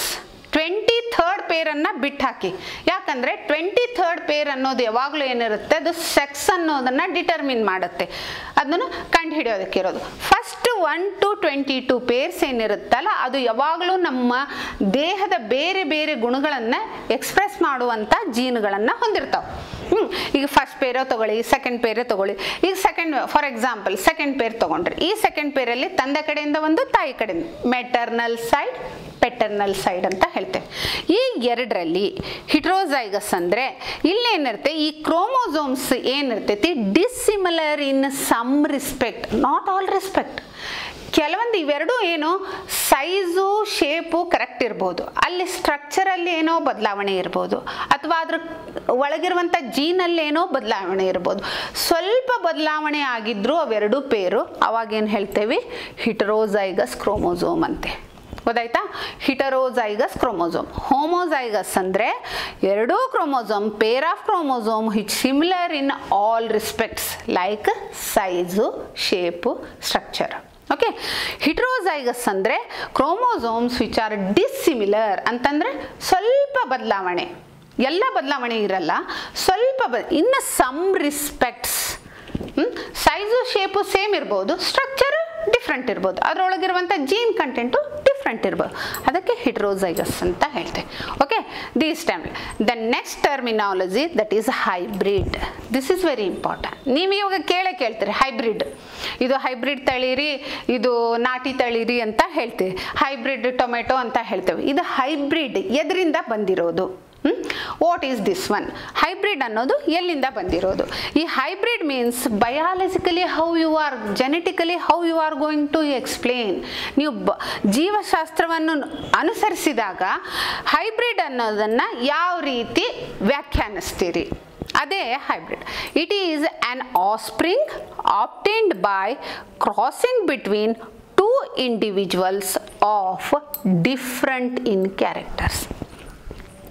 23rd ಪೇರನ್ನು ಬಿಟ್ಟು ಹಾಕಿ. ಯಾಕಂದರೆ 23rd ಪೇರ್ ಅನ್ನೋದು ಯಾವಾಗಲೂ ಏನಿರುತ್ತೆ, ಅದು ಸೆಕ್ಸ್ ಅನ್ನೋದನ್ನು ಡಿಟರ್ಮಿನ್ ಮಾಡುತ್ತೆ, ಅದನ್ನು ಕಂಡು ಹಿಡಿಯೋದಕ್ಕೆ ಇರೋದು. ಫಸ್ಟ್ 1 to 22 ಪೇರ್ಸ್ ಏನಿರುತ್ತಲ್ಲ, ಅದು ಯಾವಾಗಲೂ ನಮ್ಮ ದೇಹದ ಬೇರೆ ಬೇರೆ ಗುಣಗಳನ್ನು ಎಕ್ಸ್ಪ್ರೆಸ್ ಮಾಡುವಂಥ ಜೀನ್ಗಳನ್ನು ಹೊಂದಿರ್ತಾವೆ. ಈಗ ಫಸ್ಟ್ ಪೇರೋ ತಗೊಳ್ಳಿ, ಸೆಕೆಂಡ್ ಪೇರೇ ತಗೊಳ್ಳಿ. ಈಗ ಫಾರ್ ಎಕ್ಸಾಂಪಲ್ ಸೆಕೆಂಡ್ ಪೇರ್ ತಗೊಂಡ್ರಿ, ಈ ಸೆಕೆಂಡ್ ಪೇರಲ್ಲಿ ತಂದೆ ಕಡೆಯಿಂದ ಒಂದು, ತಾಯಿ ಕಡೆಯಿಂದ, ಮೆಟರ್ನಲ್ ಸೈಡ್, ಪೆಟರ್ನಲ್ ಸೈಡ್ ಅಂತ ಹೇಳ್ತೇವೆ. ಈ ಎರಡರಲ್ಲಿ ಹಿಟ್ರೋಜೈಗಸ್ ಅಂದರೆ ಇಲ್ಲೇನಿರುತ್ತೆ, ಈ ಕ್ರೋಮೋಸೋಮ್ಸ್ ಏನಿರ್ತೈತಿ dissimilar in some respect, not all respect. ಕೆಲವೊಂದು ಇವೆರಡು ಏನು ಸೈಜು, ಶೇಪು ಕರೆಕ್ಟ್ ಇರ್ಬೋದು, ಅಲ್ಲಿ ಸ್ಟ್ರಕ್ಚರಲ್ಲಿ ಏನೋ ಬದಲಾವಣೆ ಇರ್ಬೋದು, ಅಥವಾ ಅದ್ರ ಒಳಗಿರುವಂಥ ಜೀನಲ್ಲಿ ಏನೋ ಬದಲಾವಣೆ ಇರ್ಬೋದು. ಸ್ವಲ್ಪ ಬದಲಾವಣೆ ಆಗಿದ್ರೂ ಅವೆರಡು ಪೇರು, ಅವಾಗೇನು ಹೇಳ್ತೇವೆ, ಹಿಟರೋಜೈಗಸ್ ಕ್ರೋಮೋಸೋಮ್ ಅಂತೆ. ಗೊತ್ತಾಯ್ತಾ? ಹಿಟರೋಜೈಗಸ್ ಕ್ರೋಮೋಸೋಮ್. ಹೋಮೋಜೈಗಸ್ ಅಂದರೆ ಎರಡೂ chromosome, pair of chromosome which similar in all respects like size, shape, structure. Okay. Heterozygous ಅಂದರೆ ಕ್ರೋಮೋಸೋಮ್ಸ್ ವಿಚ್ ಆರ್ ಡಿಸ್ಸಿಮಿಲರ್ ಅಂತಂದರೆ ಸ್ವಲ್ಪ ಬದಲಾವಣೆ, ಎಲ್ಲ ಬದಲಾವಣೆ ಇರಲ್ಲ, ಸ್ವಲ್ಪ ಇನ್ನು some respects size, shape same ಇರ್ಬೋದು, ಸ್ಟ್ರಕ್ಚರ್ ಡಿಫ್ರೆಂಟ್ ಇರ್ಬೋದು, ಅದರೊಳಗಿರುವಂಥ ಜೀನ್ ಕಂಟೆಂಟು ಡಿಫ್ರೆಂಟ್ ಇರ್ಬೋದು, ಅದಕ್ಕೆ ಹಿಟ್ರೋಜೈಗಸ್ ಅಂತ ಹೇಳ್ತೇವೆ. Okay. These time the next terminology that is hybrid. This is very important. ನೀವು ಇವಾಗ ಕೇಳ್ತೀರಿ ಹೈಬ್ರಿಡ್, ಇದು ಹೈಬ್ರಿಡ್ ತಳಿರಿ, ಇದು ನಾಟಿ ತಳಿರಿ ಅಂತ ಹೇಳ್ತೀವಿ. ಹೈಬ್ರಿಡ್ ಟೊಮೆಟೊ ಅಂತ ಹೇಳ್ತೇವೆ. ಇದು ಹೈಬ್ರಿಡ್ ಎದರಿಂದ ಬಂದಿರೋದು? What is this one? Hybrid ಅನ್ನೋದು ಎಲ್ಲಿಂದ ಬಂದಿರೋದು? ಈ hybrid means biologically how you are, genetically how you are going to explain. ನೀವು ಜೀವಶಾಸ್ತ್ರವನ್ನು ಅನುಸರಿಸಿದಾಗ ಹೈಬ್ರಿಡ್ ಅನ್ನೋದನ್ನು ಯಾವ ರೀತಿ ವ್ಯಾಖ್ಯಾನಿಸ್ತೀರಿ? ಅದೇ hybrid. It is an offspring obtained by crossing between two individuals of different in characters.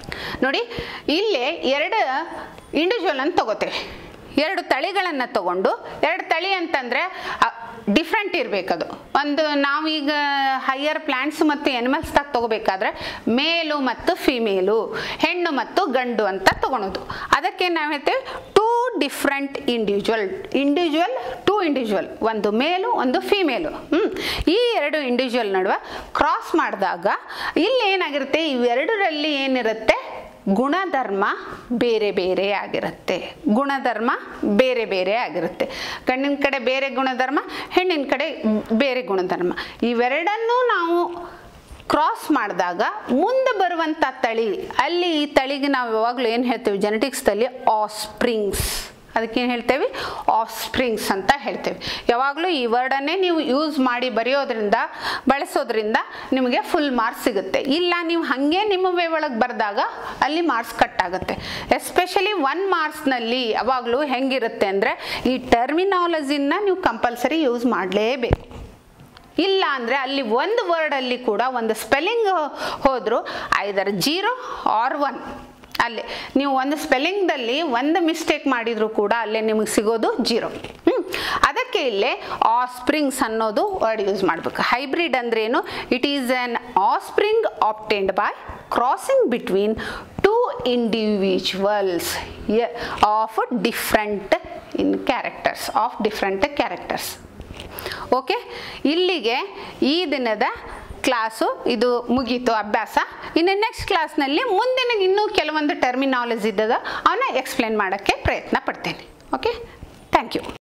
ನೋಡಿ ಇಲ್ಲಿ 2 ಇಂಡಿವಿಜುವಲ್ ಅನ್ನು ತಗೋತೇವೆ, 2 ತಳಿಗಳನ್ನು ತಗೊಂಡು, 2 ತಳಿ ಅಂತಂದರೆ ಡಿಫ್ರೆಂಟ್ ಇರಬೇಕದು. ಒಂದು ನಾವೀಗ ಹೈಯರ್ ಪ್ಲಾಂಟ್ಸ್ ಮತ್ತು ಎನಿಮಲ್ಸ್ದಾಗ ತಗೋಬೇಕಾದ್ರೆ ಮೇಲು ಮತ್ತು ಫಿಮೇಲು, ಹೆಣ್ಣು ಮತ್ತು ಗಂಡು ಅಂತ ತಗೊಳೋದು. ಅದಕ್ಕೆ ನಾವು ಹೇಳ್ತೇವೆ 2 ಡಿಫ್ರೆಂಟ್ ಇಂಡಿವಿಜುವಲ್, 2 ಇಂಡಿವಿಜುವಲ್, ಒಂದು ಮೇಲು ಒಂದು ಫಿಮೇಲು. ಈ 2 ಇಂಡಿವಿಜುವಲ್ ನಡುವೆ ಕ್ರಾಸ್ ಮಾಡಿದಾಗ ಇಲ್ಲಿ ಏನಾಗಿರುತ್ತೆ, ಇವೆರಡರಲ್ಲಿ ಏನಿರುತ್ತೆ, ಗುಣಧರ್ಮ ಬೇರೆ ಬೇರೆ ಆಗಿರುತ್ತೆ. ಗುಣಧರ್ಮ ಬೇರೆ ಬೇರೆ ಆಗಿರುತ್ತೆ. ಗಂಡಿನ ಕಡೆ ಬೇರೆ ಗುಣಧರ್ಮ, ಹೆಣ್ಣಿನ ಕಡೆ ಬೇರೆ ಗುಣಧರ್ಮ. ಇವೆರಡನ್ನೂ ನಾವು ಕ್ರಾಸ್ ಮಾಡಿದಾಗ ಮುಂದೆ ಬರುವಂಥ ತಳಿ, ಅಲ್ಲಿ ಈ ತಳಿಗೆ ನಾವು ಯಾವಾಗಲೂ ಏನು ಹೇಳ್ತೇವೆ ಜೆನೆಟಿಕ್ಸ್ದಲ್ಲಿ, ಆಫ್ಸ್ಪ್ರಿಂಗ್ಸ್. ಅದಕ್ಕೇನು ಹೇಳ್ತೇವೆ, ಆಫ್ಸ್ಪ್ರಿಂಗ್ಸ್ ಅಂತ ಹೇಳ್ತೇವೆ. ಯಾವಾಗಲೂ ಈ ವರ್ಡನ್ನೇ ನೀವು ಯೂಸ್ ಮಾಡಿ ಬಳಸೋದ್ರಿಂದ ನಿಮಗೆ ಫುಲ್ ಮಾರ್ಕ್ಸ್ ಸಿಗುತ್ತೆ. ಇಲ್ಲ ನೀವು ಹಾಗೆ ನಿಮ್ಮ ವೇ ಒಳಗೆ ಬರೆದಾಗ ಅಲ್ಲಿ ಮಾರ್ಕ್ಸ್ ಕಟ್ ಆಗುತ್ತೆ. ಎಸ್ಪೆಷಲಿ 1 ಮಾರ್ಕ್ಸ್ನಲ್ಲಿ ಯಾವಾಗಲೂ ಹೆಂಗಿರುತ್ತೆ ಅಂದರೆ, ಈ ಟರ್ಮಿನಾಲಜಿನ ನೀವು ಕಂಪಲ್ಸರಿ ಯೂಸ್ ಮಾಡಲೇಬೇಕು. ಇಲ್ಲ ಅಂದರೆ ಅಲ್ಲಿ ಒಂದು ವರ್ಡಲ್ಲಿ ಕೂಡ ಒಂದು ಸ್ಪೆಲ್ಲಿಂಗ್ ಹೋದರೂ ಐದರ್ 0 ಆರ್ 1, ಅಲ್ಲೇ ನೀವು ಒಂದು ಸ್ಪೆಲ್ಲಿಂಗ್ದಲ್ಲಿ ಒಂದು ಮಿಸ್ಟೇಕ್ ಮಾಡಿದರೂ ಕೂಡ ಅಲ್ಲೇ ನಿಮಗೆ ಸಿಗೋದು 0. ಅದಕ್ಕೆ ಇಲ್ಲೇ ಆಫ್ಸ್ಪ್ರಿಂಗ್ಸ್ ಅನ್ನೋದು ವರ್ಡ್ ಯೂಸ್ ಮಾಡಬೇಕು. ಹೈಬ್ರಿಡ್ ಅಂದ್ರೇನು, it is an offspring obtained by crossing between 2 individuals of different characters. Okay, ಇಲ್ಲಿಗೆ ಈ ದಿನದ ಕ್ಲಾಸು ಇದು ಮುಗೀತು ಅಭ್ಯಾಸ. ಇನ್ನು ನೆಕ್ಸ್ಟ್ ಕ್ಲಾಸ್ನಲ್ಲಿ ಮುಂದಿನ ಇನ್ನೂ ಕೆಲವೊಂದು ಟರ್ಮಿನಾಲಜಿ ಇದ್ದದ ಅವನ್ನ ಎಕ್ಸ್ಪ್ಲೇನ್ ಮಾಡೋಕ್ಕೆ ಪ್ರಯತ್ನ ಪಡ್ತೇನೆ. Okay, thank you.